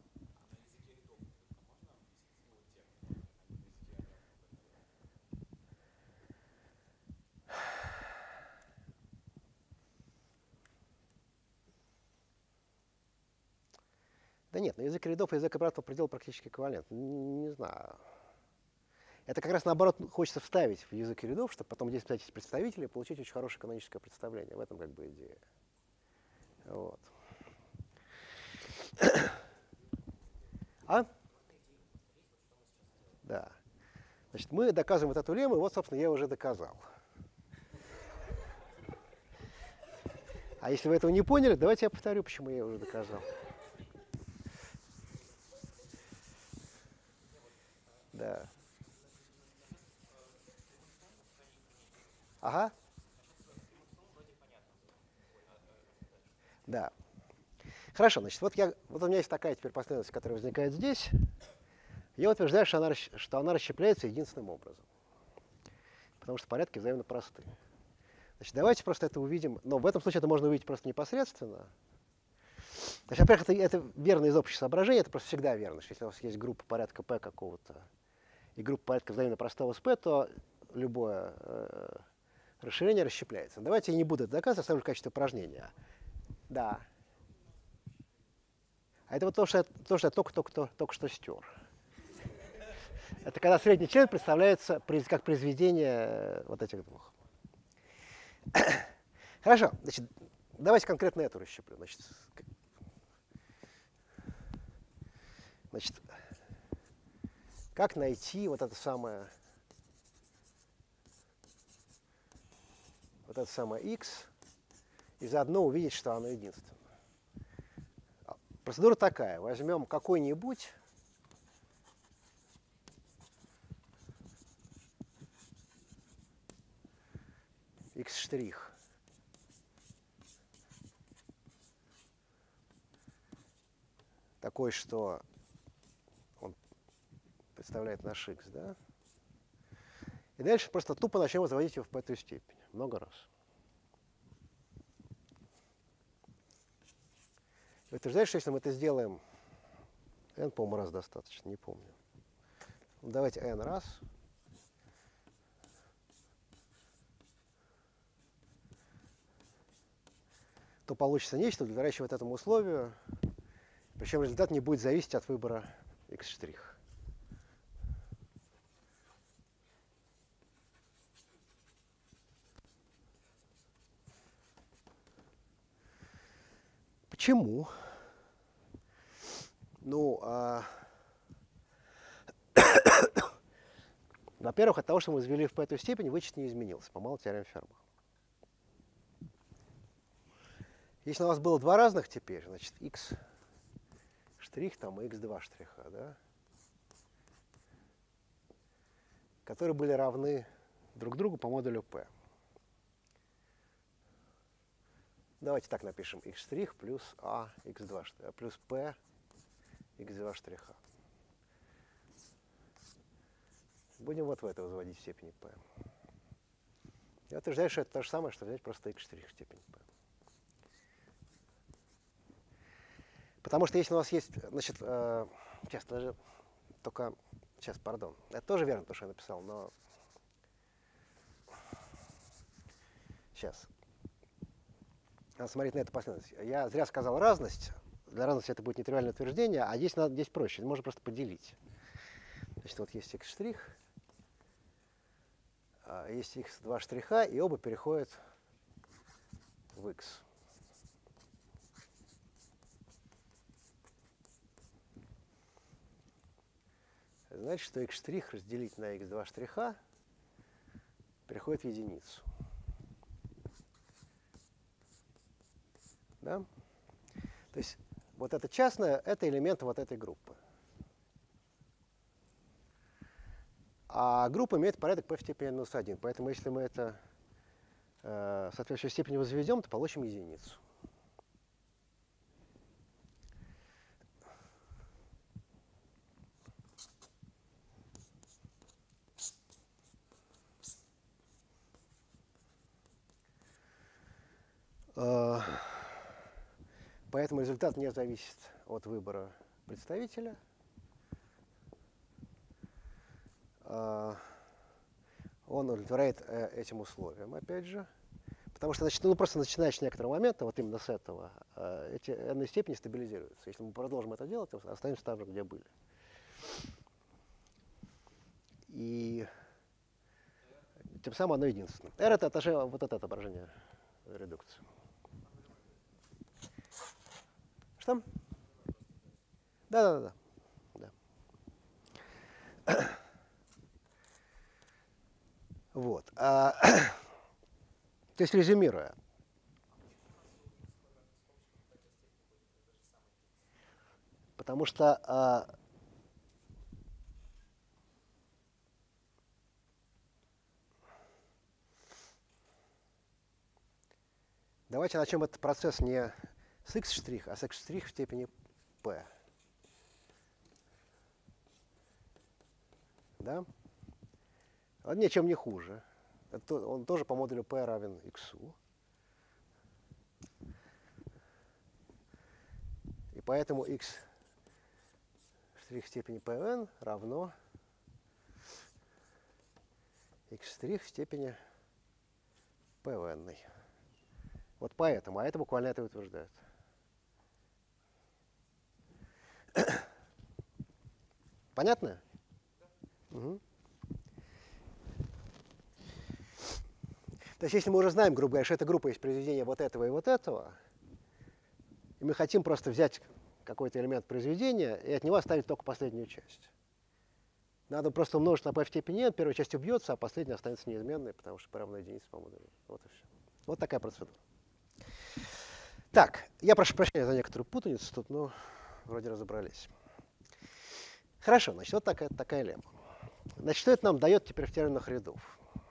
Да нет, на язык рядов и язык обратного предела практически эквивалент. Не, не знаю. Это как раз наоборот хочется вставить в язык рядов, чтобы потом здесь писать эти представители и получить очень хорошее каноническое представление. В этом как бы идея. Вот. А? Да. Значит, мы доказываем вот эту лемму, и вот, собственно, я ее уже доказал. А если вы этого не поняли, давайте я повторю, почему я ее уже доказал. Да. Ага. Да. Хорошо, значит, вот, я, вот у меня есть такая теперь последовательность, которая возникает здесь. Я утверждаю, что она, что она расщепляется единственным образом. Потому что порядки взаимно просты. Значит, давайте просто это увидим. Но в этом случае это можно увидеть просто непосредственно. Значит, во-первых, это, это верно из общих соображений, это просто всегда верно. Что если у вас есть группа порядка p какого-то и группа порядка взаимно простого с p, то любое э, расширение расщепляется. Давайте я не буду это доказывать, оставлю в качестве упражнения. Да. А это вот то, что я, то, что я только, только, только, только что стер. Это когда средний член представляется как произведение вот этих двух. Хорошо, значит, давайте конкретно эту расщеплю. Значит, значит, как найти вот это самое, вот это самое x и заодно увидеть, что оно единственное. Процедура такая. Возьмем какой-нибудь x', такой, что он представляет наш x, да? И дальше просто тупо начнем возводить его в пятую степень. Много раз. И утверждаю, что если мы это сделаем n, по-моему, раз достаточно, не помню. Ну, давайте n раз. То получится нечто, удовлетворяющее вот этому условию. Причем результат не будет зависеть от выбора x'. Почему? Ну, а... во-первых, от того, что мы извели в пятую степень, вычет не изменился, по-моему, теорема Ферма. Если у вас было два разных теперь, значит, x' там и икс два штриха, да, которые были равны друг другу по модулю p. Давайте так напишем: x' плюс a икс два плюс p икс два штриха. Будем вот в это возводить в степени p. Я утверждаю, что это то же самое, что взять просто x' в степени p. Потому что если у нас есть, значит, э, сейчас даже только, сейчас, пардон, это тоже верно, то, что я написал, но сейчас. Надо смотреть на эту последовательность. Я зря сказал разность. Для разности это будет нетривиальное утверждение, а здесь, надо, здесь проще. Можно просто поделить. Значит, вот есть x', есть икс два штриха, и оба переходят в x. Значит, что x' разделить на икс два штриха переходит в единицу. Да? То есть вот это частное, это элемент вот этой группы. А группа имеет порядок p в степени минус один. Поэтому если мы это э, в соответствующей степени возведем, то получим единицу. А, Поэтому результат не зависит от выбора представителя. А, Он удовлетворяет э, этим условиям, опять же. Потому что значит, ну, просто начинаешь с некоторого момента, вот именно с этого, э, эти n степени стабилизируются. Если мы продолжим это делать, то останемся там же, где были. И тем самым оно единственное. R это отображение, вот это отображение редукции. Что? Да, да, да. да. Вот. А, то есть, резюмируя. Потому что а, давайте начнем этот процесс не с x', а с x' в степени p. Да? Он ничем не хуже. Это, он тоже по модулю p равен x. И поэтому x' в степени pn равно x' в степени pn. Вот поэтому, а это буквально это утверждает. Понятно? Угу. То есть, если мы уже знаем, грубо говоря, что эта группа есть произведение вот этого и вот этого, и мы хотим просто взять какой-то элемент произведения и от него оставить только последнюю часть. Надо просто умножить на p в степени n, первая часть убьется, а последняя останется неизменной, потому что p равно единице по модулю. Вот и все. Вот такая процедура. Так, я прошу прощения за некоторую путаницу тут, но вроде разобрались. Хорошо, значит, вот такая, такая лемма. Значит, что это нам дает теперь в терминах рядов?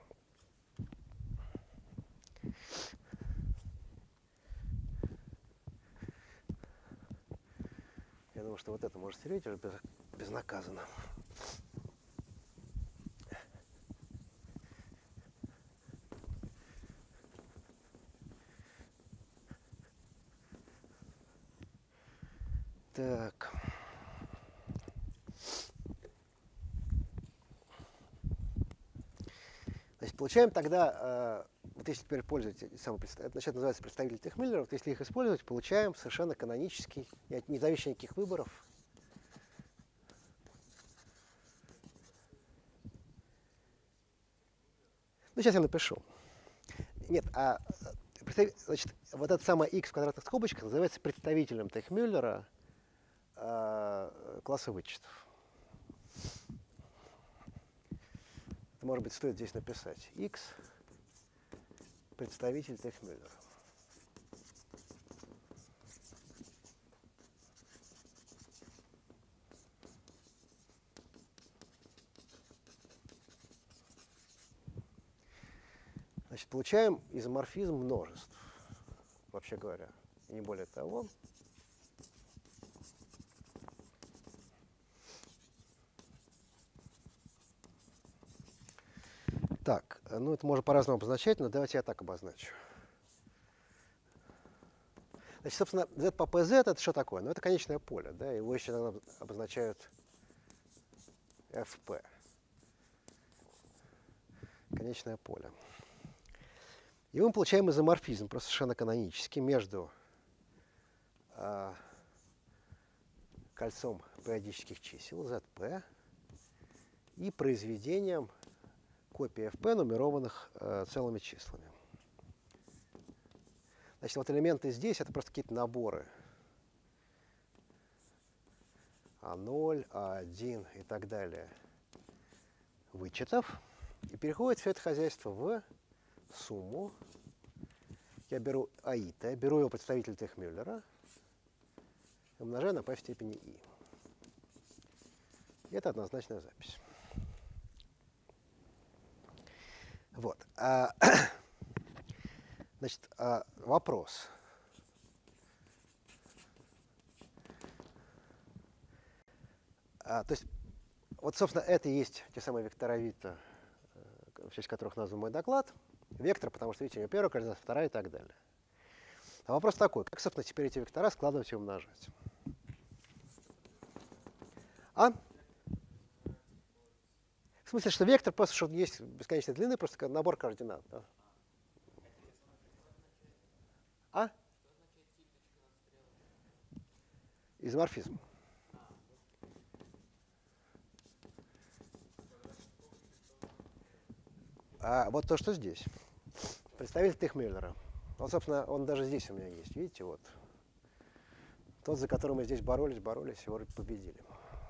Я думаю, что вот это может стереть уже без, безнаказанно. Так. Значит, получаем тогда, э, вот если теперь пользовать самый представитель, значит, это называется представитель Тихмиллера, вот если их использовать, получаем совершенно канонический, не зависящий от никаких выборов. Ну, сейчас я напишу. Нет, а значит, вот это самое x в квадратных скобочках называется представителем Тихмиллера э, класса вычетов. Это, может быть, стоит здесь написать. X представитель Тихмиллера. Значит, получаем изоморфизм множеств, вообще говоря, и не более того. Так, ну это можно по-разному обозначать, но давайте я так обозначу. Значит, собственно, z по pz это что такое? Ну, это конечное поле, да, его еще иногда обозначают fp. Конечное поле. И мы получаем изоморфизм, просто совершенно канонический, между э, кольцом периодических чисел zp и произведением копии fp, нумерованных э, целыми числами. Значит, вот элементы здесь это просто какие-то наборы а ноль, а один и так далее вычетов. И переходит все это хозяйство в сумму. Я беру аита, беру его представителя Тихмиллера и умножаю на p в степени i. И это однозначная запись. Вот. А, значит, а, вопрос. А, то есть, вот, собственно, это и есть те самые вектора Витта, в честь которых назван мой доклад. Вектор, потому что, видите, у него первая координата, вторая и так далее. А вопрос такой, как, собственно, теперь эти вектора складывать и умножать? А? В смысле, что вектор просто, что есть бесконечной длины, просто как набор координат. Да? А? Изоморфизм. А вот то, что здесь. Представитель Тихмюллера. Вот, собственно, он даже здесь у меня есть. Видите, вот. Тот, за которым мы здесь боролись, боролись, его победили.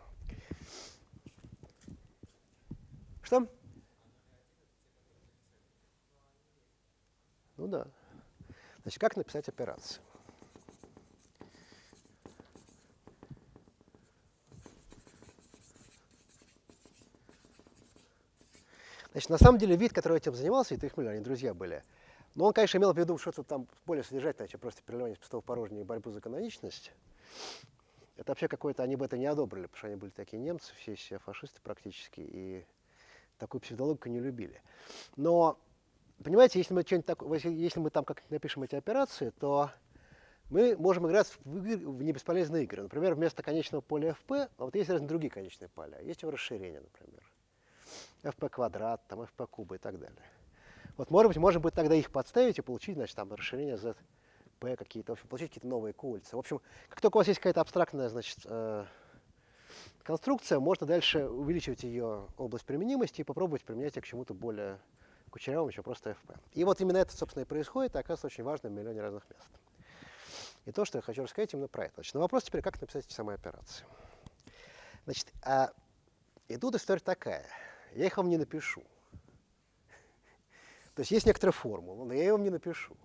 Что? Ну да. Значит, как написать операцию? Значит, на самом деле вид, который этим занимался, и Тихмюллер, они друзья были, но он, конечно, имел в виду что-то там более содержательное, чем просто переливание из пустого в порожнее и борьбу за каноничность. Это вообще какое-то, они бы это не одобрили, потому что они были такие немцы, все все фашисты практически, и такую псевдологику не любили. Но, понимаете, если мы, что-нибудь такое, если мы там как-нибудь напишем эти операции, то мы можем играть в, игры, в небесполезные игры. Например, вместо конечного поля эф пи, а вот есть разные другие конечные поля. Есть его расширение, например. эф пи квадрат, там, эф пи кубы и так далее. Вот, может быть, можно будет тогда их подставить и получить, значит, там расширение зет пи какие-то, в общем, получить какие-то новые кольца. В общем, как только у вас есть какая-то абстрактная, значит, э, конструкция, можно дальше увеличивать ее область применимости и попробовать применять ее к чему-то более кучерявому, чем просто эф пи. И вот именно это, собственно, и происходит, и оказывается очень важно в миллионе разных мест. И то, что я хочу рассказать именно про это. Значит, на вопрос теперь, как написать эти самые операции. Значит, а, и тут история такая. Я их вам не напишу. То есть есть некоторая формула, но я ее вам не напишу.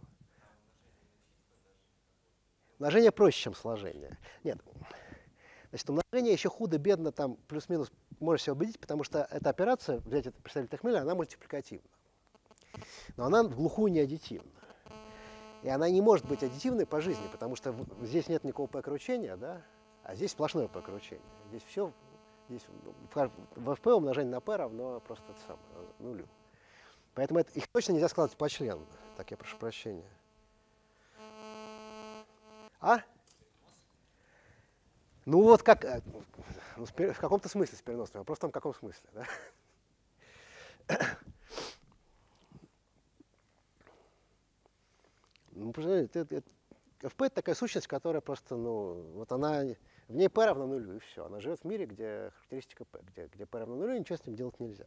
Умножение проще, чем сложение. Нет. Значит, умножение еще худо-бедно там плюс-минус можешь себя убедить, потому что эта операция, взять это представитель Тихмюллера, она мультипликативна. Но она в глухую не аддитивна. И она не может быть аддитивной по жизни, потому что здесь нет никакого p-кручения, да, а здесь сплошное p-кручение. Здесь все, здесь в эф пи умножение на p равно просто это самое, нулю. Поэтому это, их точно нельзя складывать по члену. Так, я прошу прощения. А? Ну вот как, ну, в каком-то смысле с переносным. Вопрос в том, в каком смысле. Да? Ну, это, это, эф пи это такая сущность, которая просто, ну, вот она, в ней p равно нулю, и все. Она живет в мире, где характеристика p, где, где p равно нулю, и ничего с ним делать нельзя.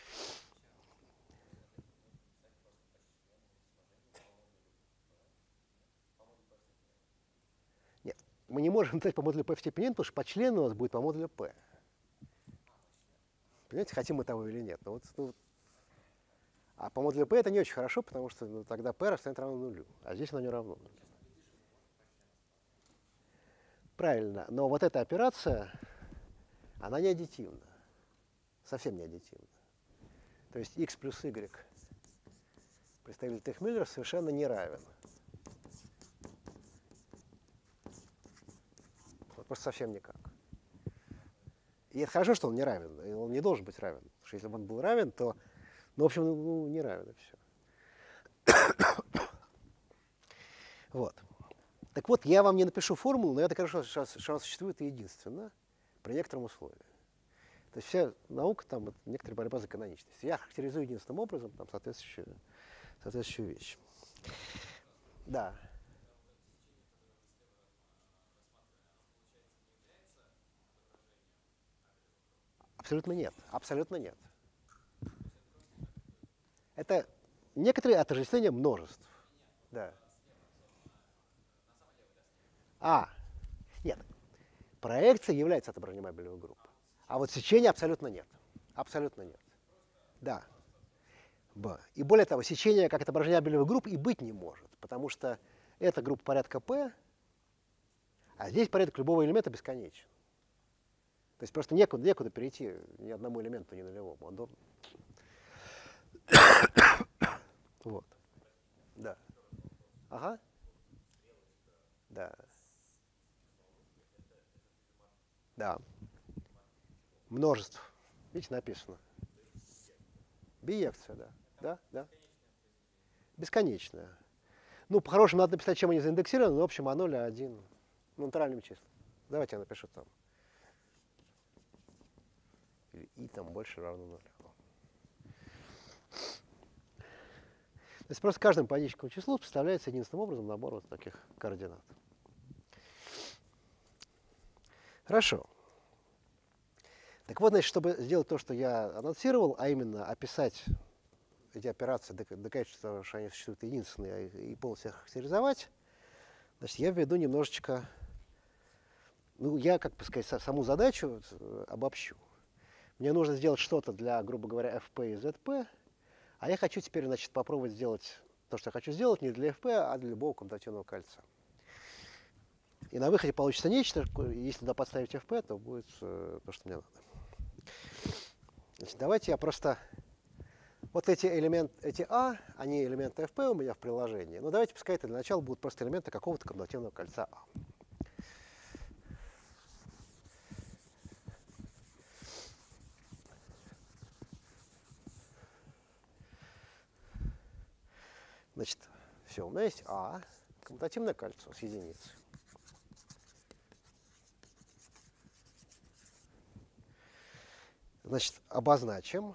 Нет, мы не можем написать по модулю p в степени n, потому что по члену у нас будет по модулю p. Понимаете, хотим мы того или нет. Но вот, ну, а по модулю p это не очень хорошо, потому что ну, тогда p станет равно нулю, а здесь оно не равно нулю. Правильно, но вот эта операция, она не аддитивна, совсем не аддитивна. То есть x плюс y, представитель Тихмюллера, совершенно не равен. Вот просто совсем никак. И это хорошо, что он не равен, и он не должен быть равен. Потому что если бы он был равен, то, ну, в общем, ну, не равен, и все. Вот. Так вот, я вам не напишу формулу, но я докажу, что, что она существует единственно при некотором условии. То есть вся наука там это некоторая борьба за каноничность. Я характеризую единственным образом там, соответствующую, соответствующую вещь. Да. Абсолютно нет. Абсолютно нет. Это некоторые отождествления множеств. Да. А, нет. Проекция является отображением Абелевой группы. А вот сечения абсолютно нет. Абсолютно нет. Да. Б. И более того, сечение как отображение Абелевой группы и быть не может, потому что эта группа порядка P, а здесь порядок любого элемента бесконечен. То есть просто некуда, некуда перейти ни одному элементу, ни нулевому. Он должен... Вот. Да. Ага. Да. Да. Множество. Видите, написано. Биекция, да. Да, да. Бесконечная. Ну, по-хорошему, надо написать, чем они заиндексированы, но, в общем, а ноль, а один, ну, натуральными числами. Давайте я напишу там. Или и там больше равно ноль. То есть просто каждому понятийному числу представляется единственным образом набор вот таких координат. Хорошо. Так вот, значит, чтобы сделать то, что я анонсировал, а именно описать эти операции, доказать, что они существуют единственные, и полностью их характеризовать, значит, я введу немножечко, ну, я, как бы сказать, саму задачу обобщу. Мне нужно сделать что-то для, грубо говоря, эф пи и зет пи, а я хочу теперь, значит, попробовать сделать то, что я хочу сделать, не для эф пи, а для любого коммутативного кольца. И на выходе получится нечто, если туда подставить эф пи, то будет э, то, что мне надо. Значит, давайте я просто... Вот эти элементы, эти А, они элементы эф пи у меня в приложении. Но давайте, пускай это для начала будут просто элементы какого-то коммутативного кольца А. Значит, все, у меня есть А, коммутативное кольцо с единицей. Значит, обозначим.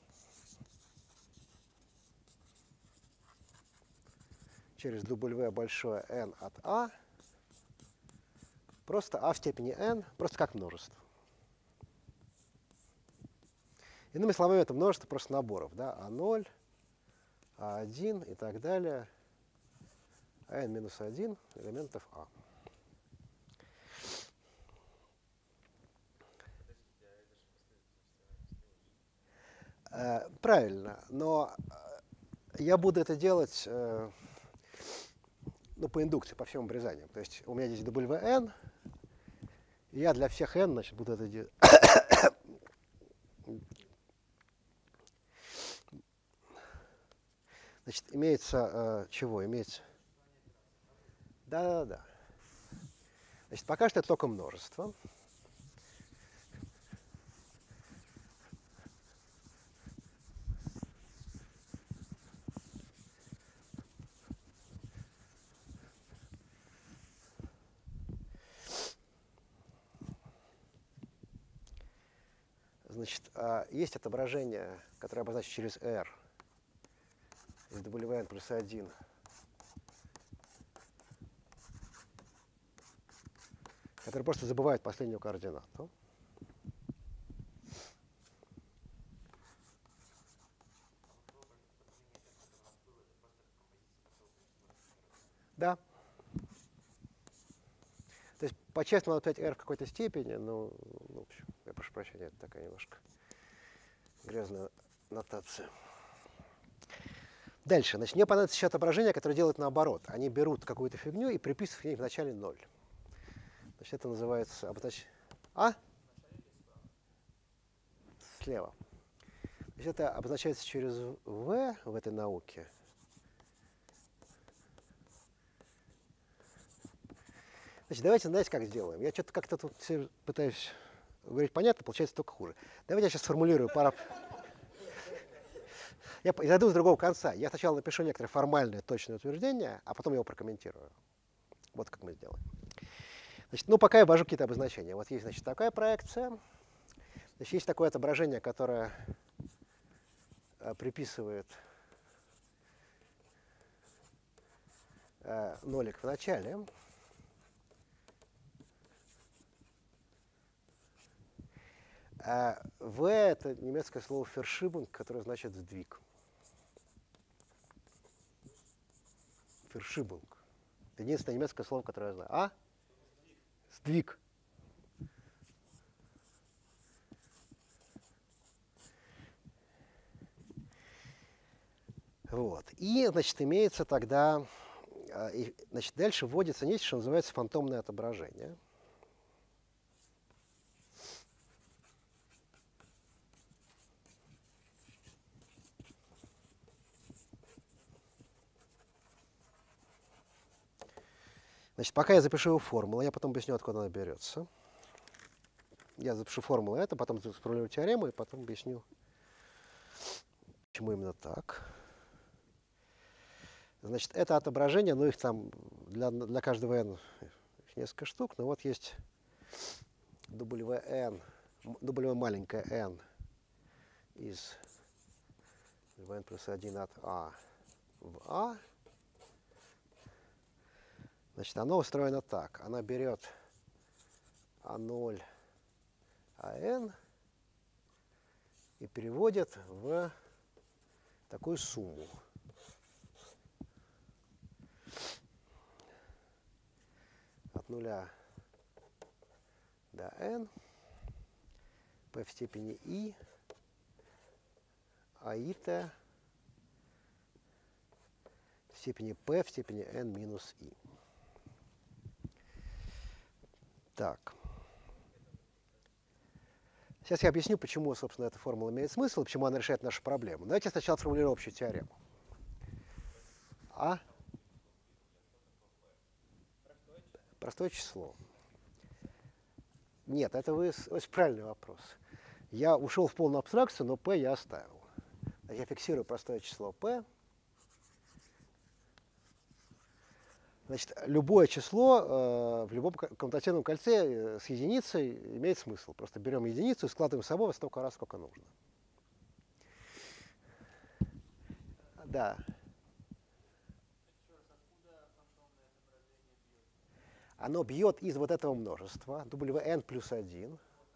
Через W большое n от А. Просто А в степени n, просто как множество. Иными словами, это множество просто наборов. Да? А ноль, А один и так далее. А н минус один элементов А. Э, правильно, но я буду это делать э, ну, по индукции, по всем обрезаниям. То есть у меня здесь wn, и я для всех n, значит, буду это делать. Значит, имеется э, чего? Имеется... Да-да-да. Значит, пока что это только множество. Значит, э, есть отображение, которое обозначено через R из wn плюс один. Который просто забывает последнюю координату. Да. То есть по-честному опять r в какой-то степени, но, ну, в общем, я прошу прощения, это такая немножко грязная нотация. Дальше. Значит, мне понадобится еще отображение, которое делает наоборот. Они берут какую-то фигню и приписывают к ней в начале ноль. Значит, это называется обозначение. А? Слева. Значит, это обозначается через v в этой науке. Значит, давайте, знаете, как сделаем? Я что-то как-то тут все пытаюсь говорить понятно, получается только хуже. Давайте я сейчас сформулирую пару... Я зайду с другого конца. Я сначала напишу некоторое формальное точное утверждение, а потом его прокомментирую. Вот как мы сделаем. Значит, ну, пока я ввожу какие-то обозначения. Вот есть, значит, такая проекция. Значит, есть такое отображение, которое э, приписывает э, нолик в начале. А В – это немецкое слово «verschiebung», которое значит «сдвиг». «Verschiebung». Это единственное немецкое слово, которое я знаю. А? Сдвиг. Вот. И, значит, имеется тогда, и, значит, дальше вводится нечто, что называется фантомное отображение. Значит, пока я запишу его формулу, я потом объясню, откуда она берется. Я запишу формулу это, потом сформулирую теорему, и потом объясню, почему именно так. Значит, это отображение, ну их там для, для каждого n их несколько штук, но вот есть wn, w маленькая n из wn плюс один от a в a. Значит, оно устроено так. Она берет а ноль, ан и переводит в такую сумму. От нуля до n, p в степени i, аита в степени p в степени n минус i. Так. Сейчас я объясню, почему, собственно, эта формула имеет смысл, почему она решает нашу проблему. Давайте сначала сформулируем общую теорему. А? Простое число. Нет, это вы, очень правильный вопрос. Я ушел в полную абстракцию, но p я оставил. Я фиксирую простое число p. Значит, любое число э, в любом коммутативном кольце с единицей имеет смысл. Просто берем единицу и складываем с собой столько раз, сколько нужно. Да. Оно бьет из вот этого множества, wn плюс один.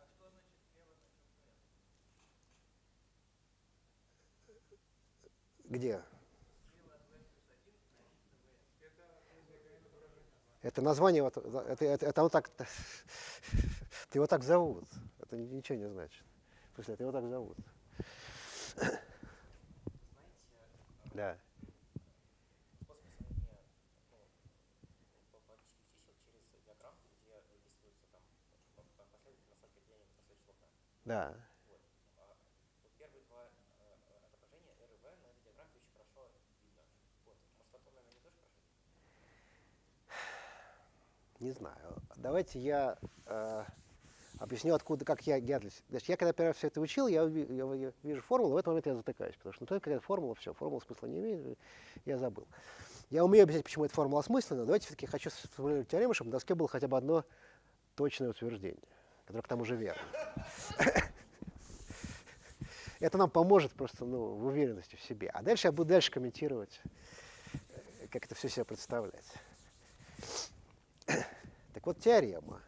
Где? Это название, вот, это, это, это оно так, ты его так зовут. Это ничего не значит. В смысле, это его так зовут. Да. Да. Первые два отображения эр и вэ на этой диаграмме очень хорошо видно. Вот. Может, потом, наверное, не тоже хорошо? Не знаю. Давайте я э, объясню, откуда, как я, я, значит, я когда первый раз все это учил, я, я, я вижу формулу, в этот момент я затыкаюсь, потому что ну, только какая-то формула, все, формула смысла не имеет, я забыл. Я умею объяснять, почему эта формула осмысленна, но давайте все-таки хочу сформулировать теорему, чтобы на доске было хотя бы одно точное утверждение, которое к тому же верно. Это нам поможет просто ну, в уверенности в себе. А дальше я буду дальше комментировать, как это все себе представлять. Так вот, теорема.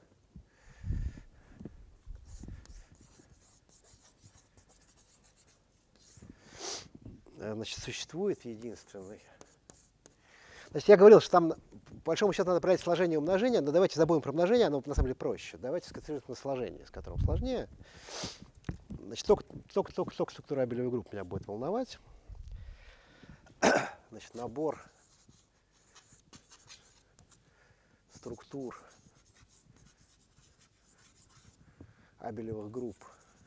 Значит, существует единственный. Значит, я говорил, что там, по большому счету, надо проверять сложение и умножение, но давайте забудем про умножение, оно на самом деле проще. Давайте сконцентрируемся на сложении, с которым сложнее. Значит, только, только, только, только структура Абелевой группы меня будет волновать. Значит, набор структур Абелевых групп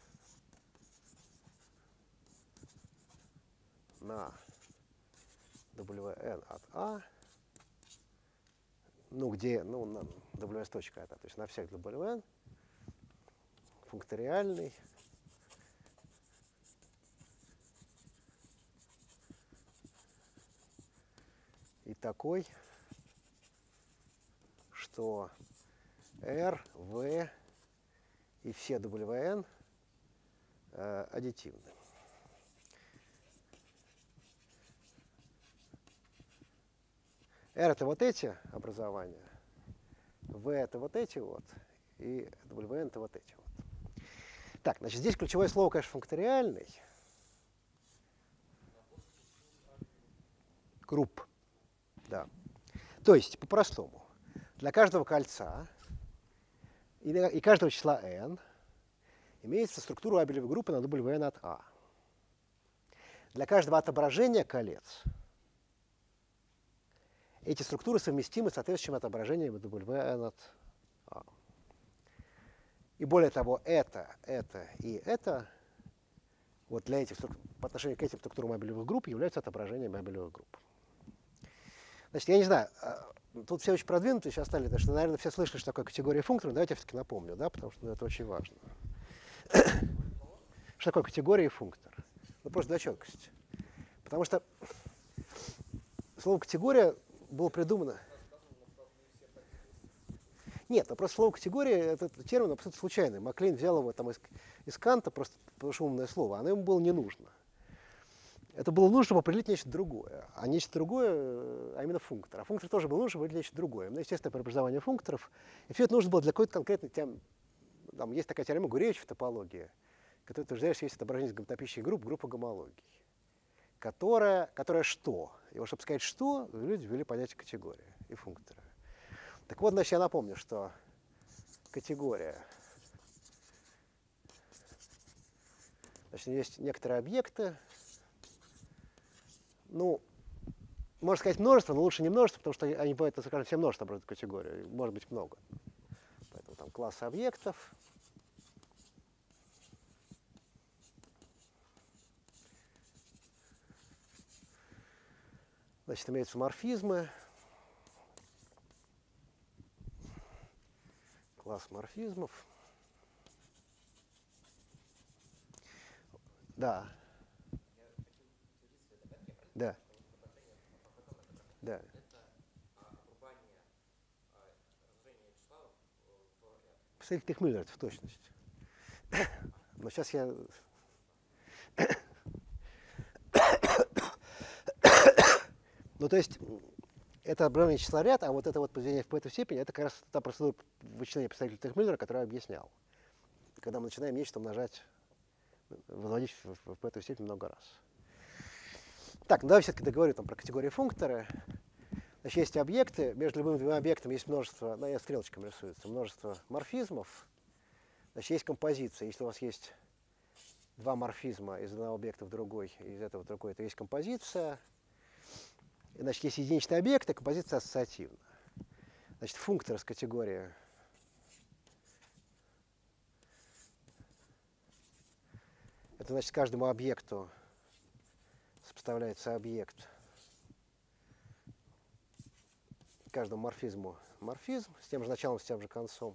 на wn от a, ну, где, ну, на ws точка это, то есть на всех wn, функториальный, и такой, что R, V и все wn э, аддитивны. R это вот эти образования, V это вот эти вот, и wn это вот эти вот. Так, значит, здесь ключевое слово, конечно, функториальный. Групп. Да. То есть, по-простому, для каждого кольца и, для, и каждого числа n имеется структура Абелевой группы на wn от a. Для каждого отображения колец эти структуры совместимы с соответствующим отображением wn от a. И более того, это, это и это вот для этих, по отношению к этим структурам Абелевых групп являются отображением Абелевых групп. Значит, я не знаю, тут все очень продвинутые сейчас стали, потому что, наверное, все слышали, что такое категория функторов. Давайте я все-таки напомню, да, потому что ну, это очень важно. Что такое категория и функтор? Ну, просто для четкости. Потому что Слово «категория» было придумано. Нет, ну просто слово «категория» — этот термин абсолютно случайный. Маклейн взял его там из, из Канта, просто потому что умное слово, оно ему было не нужно. Это было нужно, чтобы определить нечто другое. А нечто другое, а именно функтор. А функтор тоже был нужен, чтобы определить нечто другое. Именно естественное преобразование функторов. И все это нужно было для какой-то конкретной темы. Там есть такая теорема Гуревича в топологии, которая утверждает, что есть отображение гомотопических групп, группа гомологий. Которая, которая что? И вот, чтобы сказать что, люди ввели понятие категория и функтора. Так вот, значит, я напомню, что категория, значит, есть некоторые объекты, ну, можно сказать множество, но лучше не множество, потому что они бывают, скажем, все множества образуют категорию, может быть много. Поэтому там класс объектов. Значит, имеются морфизмы. Класс морфизмов. Да. Да. Да. Посмотрите Тихмиллер, в точности. Но сейчас я... Ну, то есть, это образование числа ряд, а вот это вот произведение в какой-то степени, это как раз та процедура вычисления представителя Тихмиллера, которую я объяснял. Когда мы начинаем нечто умножать, выводить в, в, в эту степень много раз. Так, ну давай все-таки договорю там про категории функтора. Значит, есть объекты, между любыми двумя объектами есть множество, ну, я стрелочками рисуется, множество морфизмов. Значит, есть композиция. Если у вас есть два морфизма из одного объекта в другой, из этого в другой, то есть композиция. Значит, есть единичный объект, и композиция ассоциативна. Значит, функтор с категории это значит, каждому объекту сопоставляется объект, каждому морфизму морфизм с тем же началом, с тем же концом.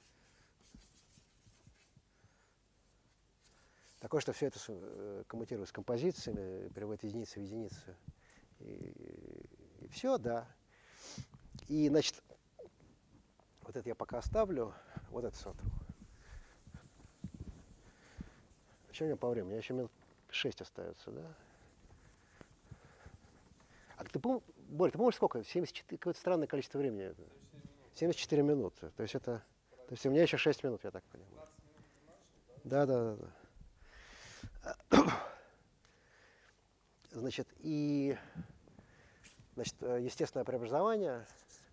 Такое, что все это коммутирует с композициями, переводит единицы в единицы. И, и все, да. И, значит, вот это я пока оставлю, вот это сотру. Что у меня по времени? У меня еще минут шесть остается, да? А ты помнишь, Борь, ты помнишь сколько? семьдесят четыре, какое-то странное количество времени. семьдесят четыре минуты. То есть это, то есть у меня еще шесть минут, я так понимаю. Да, да, да, да. Значит, и значит, естественное преобразование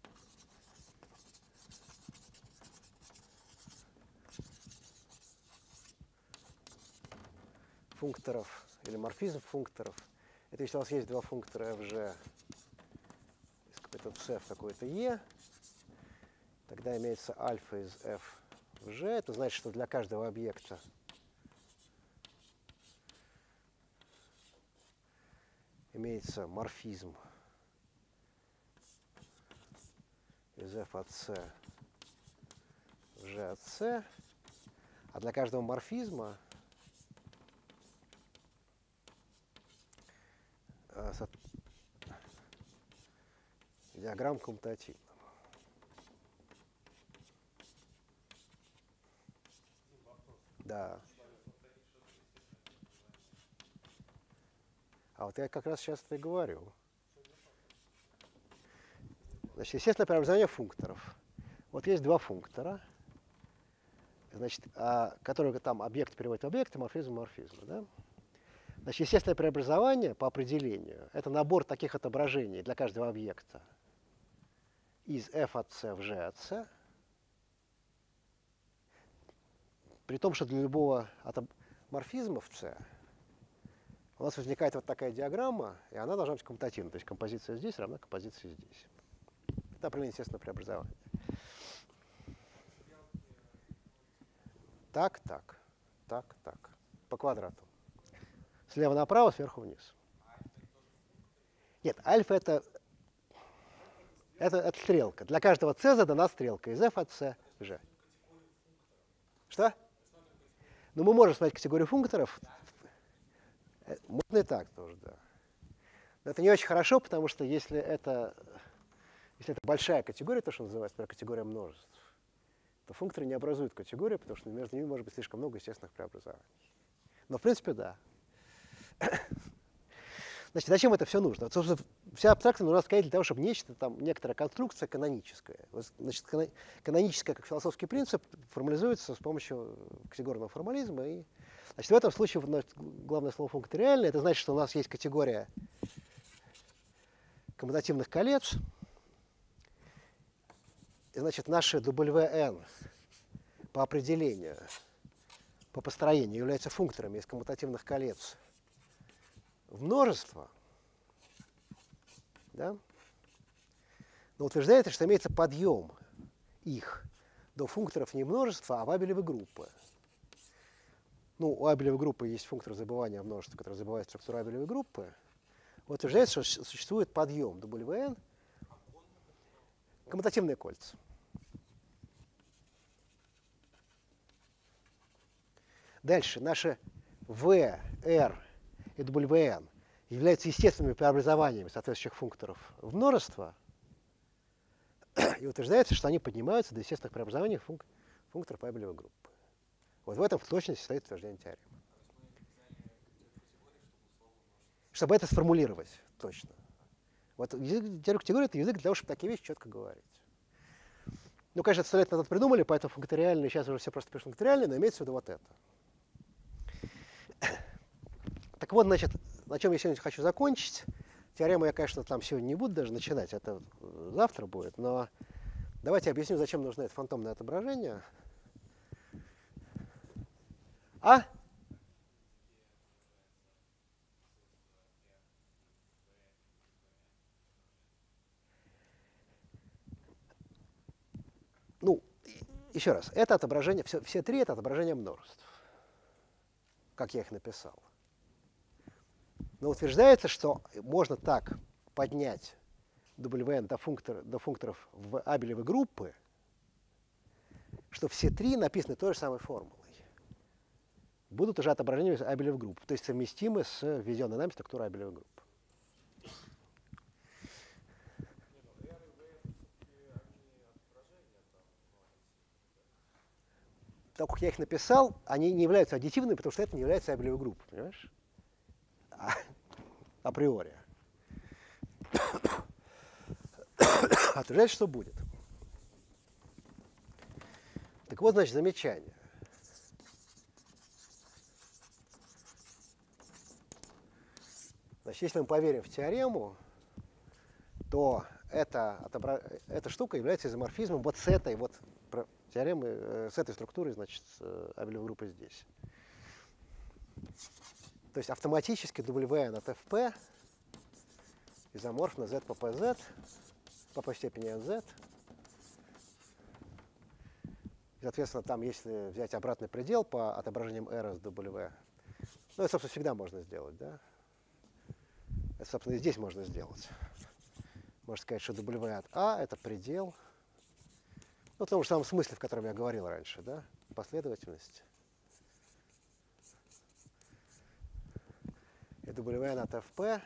функторов или морфизм функторов. Это если у вас есть два функтора fg из какой-то c в какой-то e, тогда имеется альфа из f в g. Это значит, что для каждого объекта имеется морфизм из f от c в g от c, а для каждого морфизма диаграмма коммутативна. Да. А вот я как раз сейчас это и говорю. Значит, естественное преобразование функторов. Вот есть два функтора, значит, а, которые там объект переводит в объект, морфизм морфизма. Да? Значит, естественное преобразование по определению – это набор таких отображений для каждого объекта из f от c в g от c, при том, что для любого морфизма в c у нас возникает вот такая диаграмма, и она должна быть коммутативна. То есть композиция здесь равна композиции здесь. Это определение естественного преобразования. Так, так, так, так. По квадрату. Слева направо, сверху вниз. Нет, альфа это, это, это стрелка. Для каждого c задана стрелка из f от c в g. Что? Ну, мы можем смотреть категорию функторов. Можно и так тоже, да. Но это не очень хорошо, потому что если это, если это большая категория, то, что называется, например, категория множеств, то функторы не образуют категорию, потому что между ними может быть слишком много естественных преобразований. Но в принципе, да. Значит, зачем это все нужно? Вот, собственно, вся абстракция нужна скорее для того, чтобы нечто, там, некоторая конструкция каноническая. Значит, каноническая как философский принцип формализуется с помощью категорного формализма. И, значит, в этом случае значит, главное слово функториальное. Это значит, что у нас есть категория коммутативных колец. И, значит, наши дабл ю эн по определению, по построению являются функторами из коммутативных колец в множество, да? Но утверждается, что имеется подъем их до функторов не множества, а абелевой группы. Ну, у абелевой группы есть функтор забывания множества, который забывает структуру абелевой группы. Вот утверждается, что существует подъем дабл ю эн коммутативные кольца. Дальше наши V, R и дабл ю эн являются естественными преобразованиями соответствующих функторов в множество, и утверждается, что они поднимаются до естественных преобразований функ функторов абелевой группы. Вот в этом в точности стоит утверждение теоремы. Чтобы это сформулировать точно. Вот теория категории — это язык для того, чтобы такие вещи четко говорить. Ну, конечно, это сто лет назад придумали, поэтому функториальные, сейчас уже все просто пишут функториальные, но имеется в виду вот это. Так вот, значит, на чем я сегодня хочу закончить. Теорему я, конечно, там сегодня не буду даже начинать, это завтра будет, но давайте объясню, зачем нужно это фантомное отображение. А? Ну, еще раз, это отображение, все, все три это отображение множеств, как я их написал. Но утверждается, что можно так поднять дабл ю эн до, функтор, до функторов в абелевой группы, что все три написаны той же самой формулой. Будут уже отображениями абелевой группы, то есть совместимы с введенной нами структурой абелевой группы. Так как я их написал, они не являются аддитивными, потому что это не является абелевой группой, понимаешь? А, априори. Отвечайте, что будет. Так вот, значит, замечание. Значит, если мы поверим в теорему, то эта, отобра... эта штука является изоморфизмом вот с этой вот теоремы, с этой структурой, значит, абелевой группы здесь. То есть автоматически дабл ю эн от эф пи изоморфно z по pz, по p степени nz. И, соответственно, там, если взять обратный предел по отображениям r с w, ну, это, собственно, всегда можно сделать, да? Это, собственно, и здесь можно сделать. Можно сказать, что w от a — это предел. Ну, в том же самом смысле, в котором я говорил раньше, да? Последовательность. И дабл ю эн от эф пи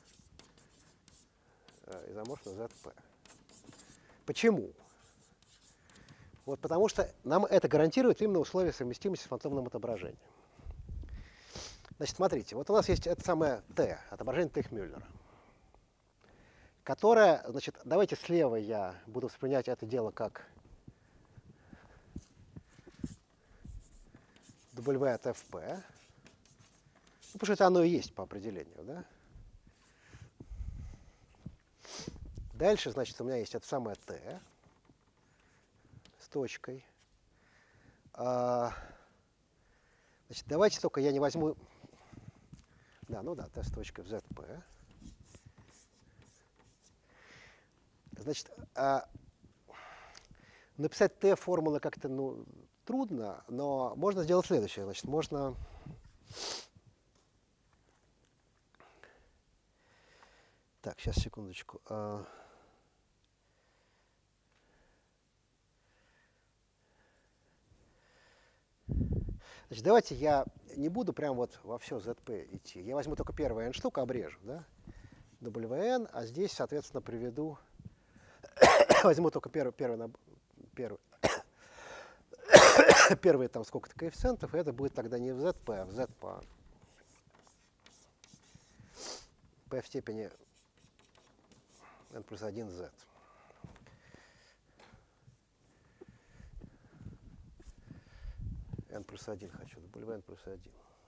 изоморфно zp. Почему? Вот потому что нам это гарантирует именно условие совместимости с фантомным отображением. Значит, смотрите, вот у нас есть это самое Т, отображение Тейх-Мюллера, которое, значит, давайте слева я буду воспринять это дело как W от эф пи, ну, потому что это оно и есть по определению, да? Дальше, значит, у меня есть это самое Т с точкой. А, значит, давайте только я не возьму... Да, ну да, Т с точкой в zp. Значит, а, написать Т формулы как-то, ну, трудно, но можно сделать следующее. Значит, можно... Так, сейчас, секундочку. А... Значит, давайте я не буду прям вот во все zp идти. Я возьму только первую n штуку, обрежу, да? дабл ю эн, а здесь, соответственно, приведу, возьму только первый, первый, наб- первый, первые там сколько-то коэффициентов, и это будет тогда не в zp, а в z по p в степени n плюс один z. n плюс один хочу, w n плюс один.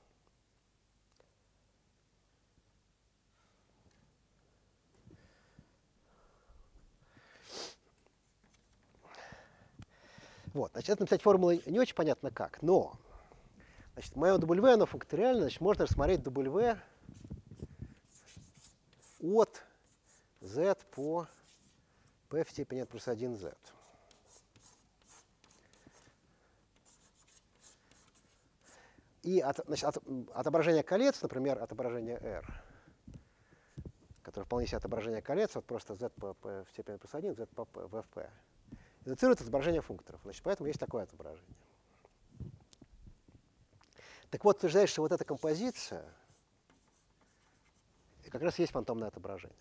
Вот, значит, это написать формулы не очень понятно как, но, значит, мое w, оно факториально, значит, можно рассмотреть w от z по p в степени n плюс один z. И от, значит, от, отображение колец, например, отображение R, которое вполне себе отображение колец, вот просто z по p в степени n плюс один, z по p, v в p, индуцирует отображение функторов. Значит, поэтому есть такое отображение. Так вот, утверждает, что вот эта композиция как раз есть фантомное отображение.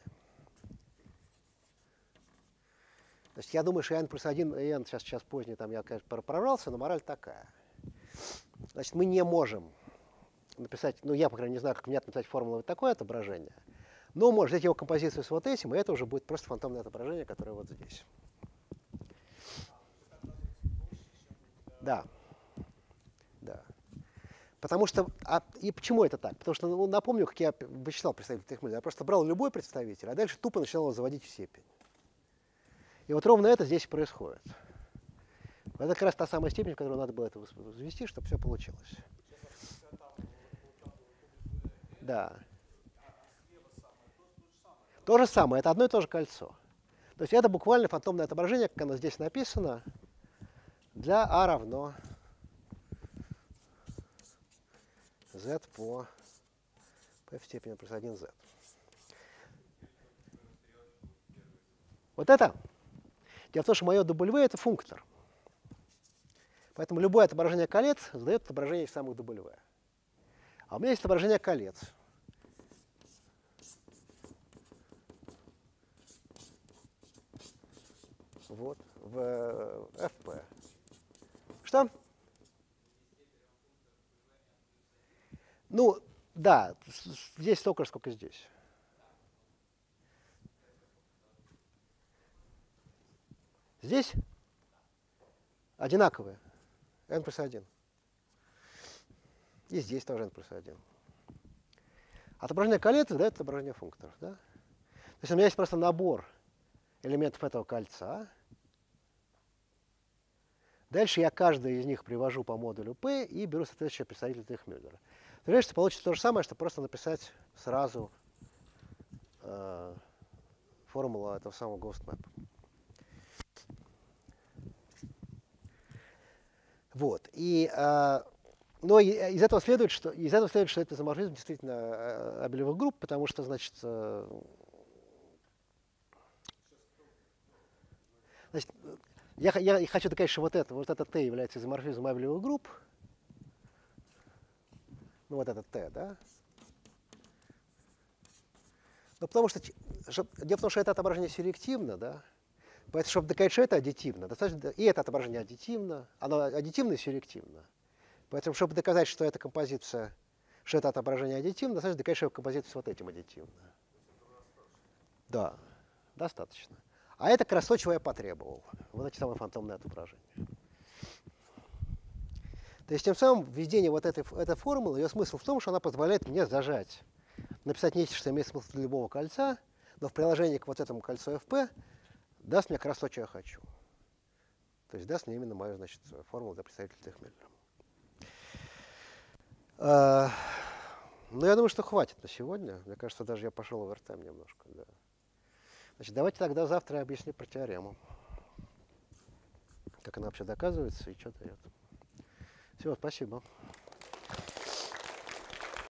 Значит, я думаю, что n плюс один и n, сейчас, сейчас позднее, там я, конечно, прорвался, но мораль такая. Значит, мы не можем написать, ну, я, по крайней мере, не знаю, как внятно написать формулу вот такое отображение, но можно взять его композицию с вот этим, и это уже будет просто фантомное отображение, которое вот здесь. Да. Да. Потому что, а, и почему это так? Потому что, ну, напомню, как я вычислял представителя Тихмеля. Я просто брал любой представитель, а дальше тупо начинал его заводить в степень. И вот ровно это здесь и происходит. Это как раз та самая степень, в которую надо было это возвести, чтобы все получилось. Да. То же самое, это одно и то же кольцо. То есть это буквально фантомное отображение, как оно здесь написано, для А равно z по p в степени плюс один z. Вот это. Дело в том, что мое W это функтор. Поэтому любое отображение колец задает отображение самых W. А у меня есть отображение колец. Вот, в эф пи. Что? Ну, да, здесь столько же, сколько здесь. Здесь одинаковые. n плюс один. И здесь тоже n плюс один. Отображение колец дает отображение функторов. Да? То есть у меня есть просто набор элементов этого кольца. Дальше я каждый из них привожу по модулю P и беру соответствующее представителя Тихмюллера. Дальше получится то же самое, что просто написать сразу э, формулу этого самого GhostMap. Вот. И, э, но из этого следует, что из этого следует, что это изоморфизм действительно э, абелевых групп, потому что, значит, э, значит я, я хочу доказать, что вот это, вот это Т является изоморфизмом абелевых групп. Ну, вот этот Т, да? Ну, потому что, что дело в том, что это отображение селективно, да? Поэтому, чтобы доказать, что это аддитивно, достаточно, и это отображение аддитивно, оно аддитивно и селективно. Поэтому, чтобы доказать, что эта композиция, что это отображение аддитивно, достаточно доказать, что композиция с вот этим аддитивна. Да, достаточно. А это как раз то, чего я потребовал. Вот эти самые фантомные отображения. То есть, тем самым, введение вот этой, этой формулы, ее смысл в том, что она позволяет мне зажать, написать нечто, что имеет смысл для любого кольца, но в приложении к вот этому кольцу эф пи даст мне как раз то, что я хочу. То есть даст мне именно мою, значит, формулу для представителя Тихмюллера. А, ну, я думаю, что хватит на сегодня. Мне кажется, даже я пошел овертайм немножко. Да. Значит, давайте тогда завтра я объясню про теорему. Как она вообще доказывается и что дает. Все, спасибо.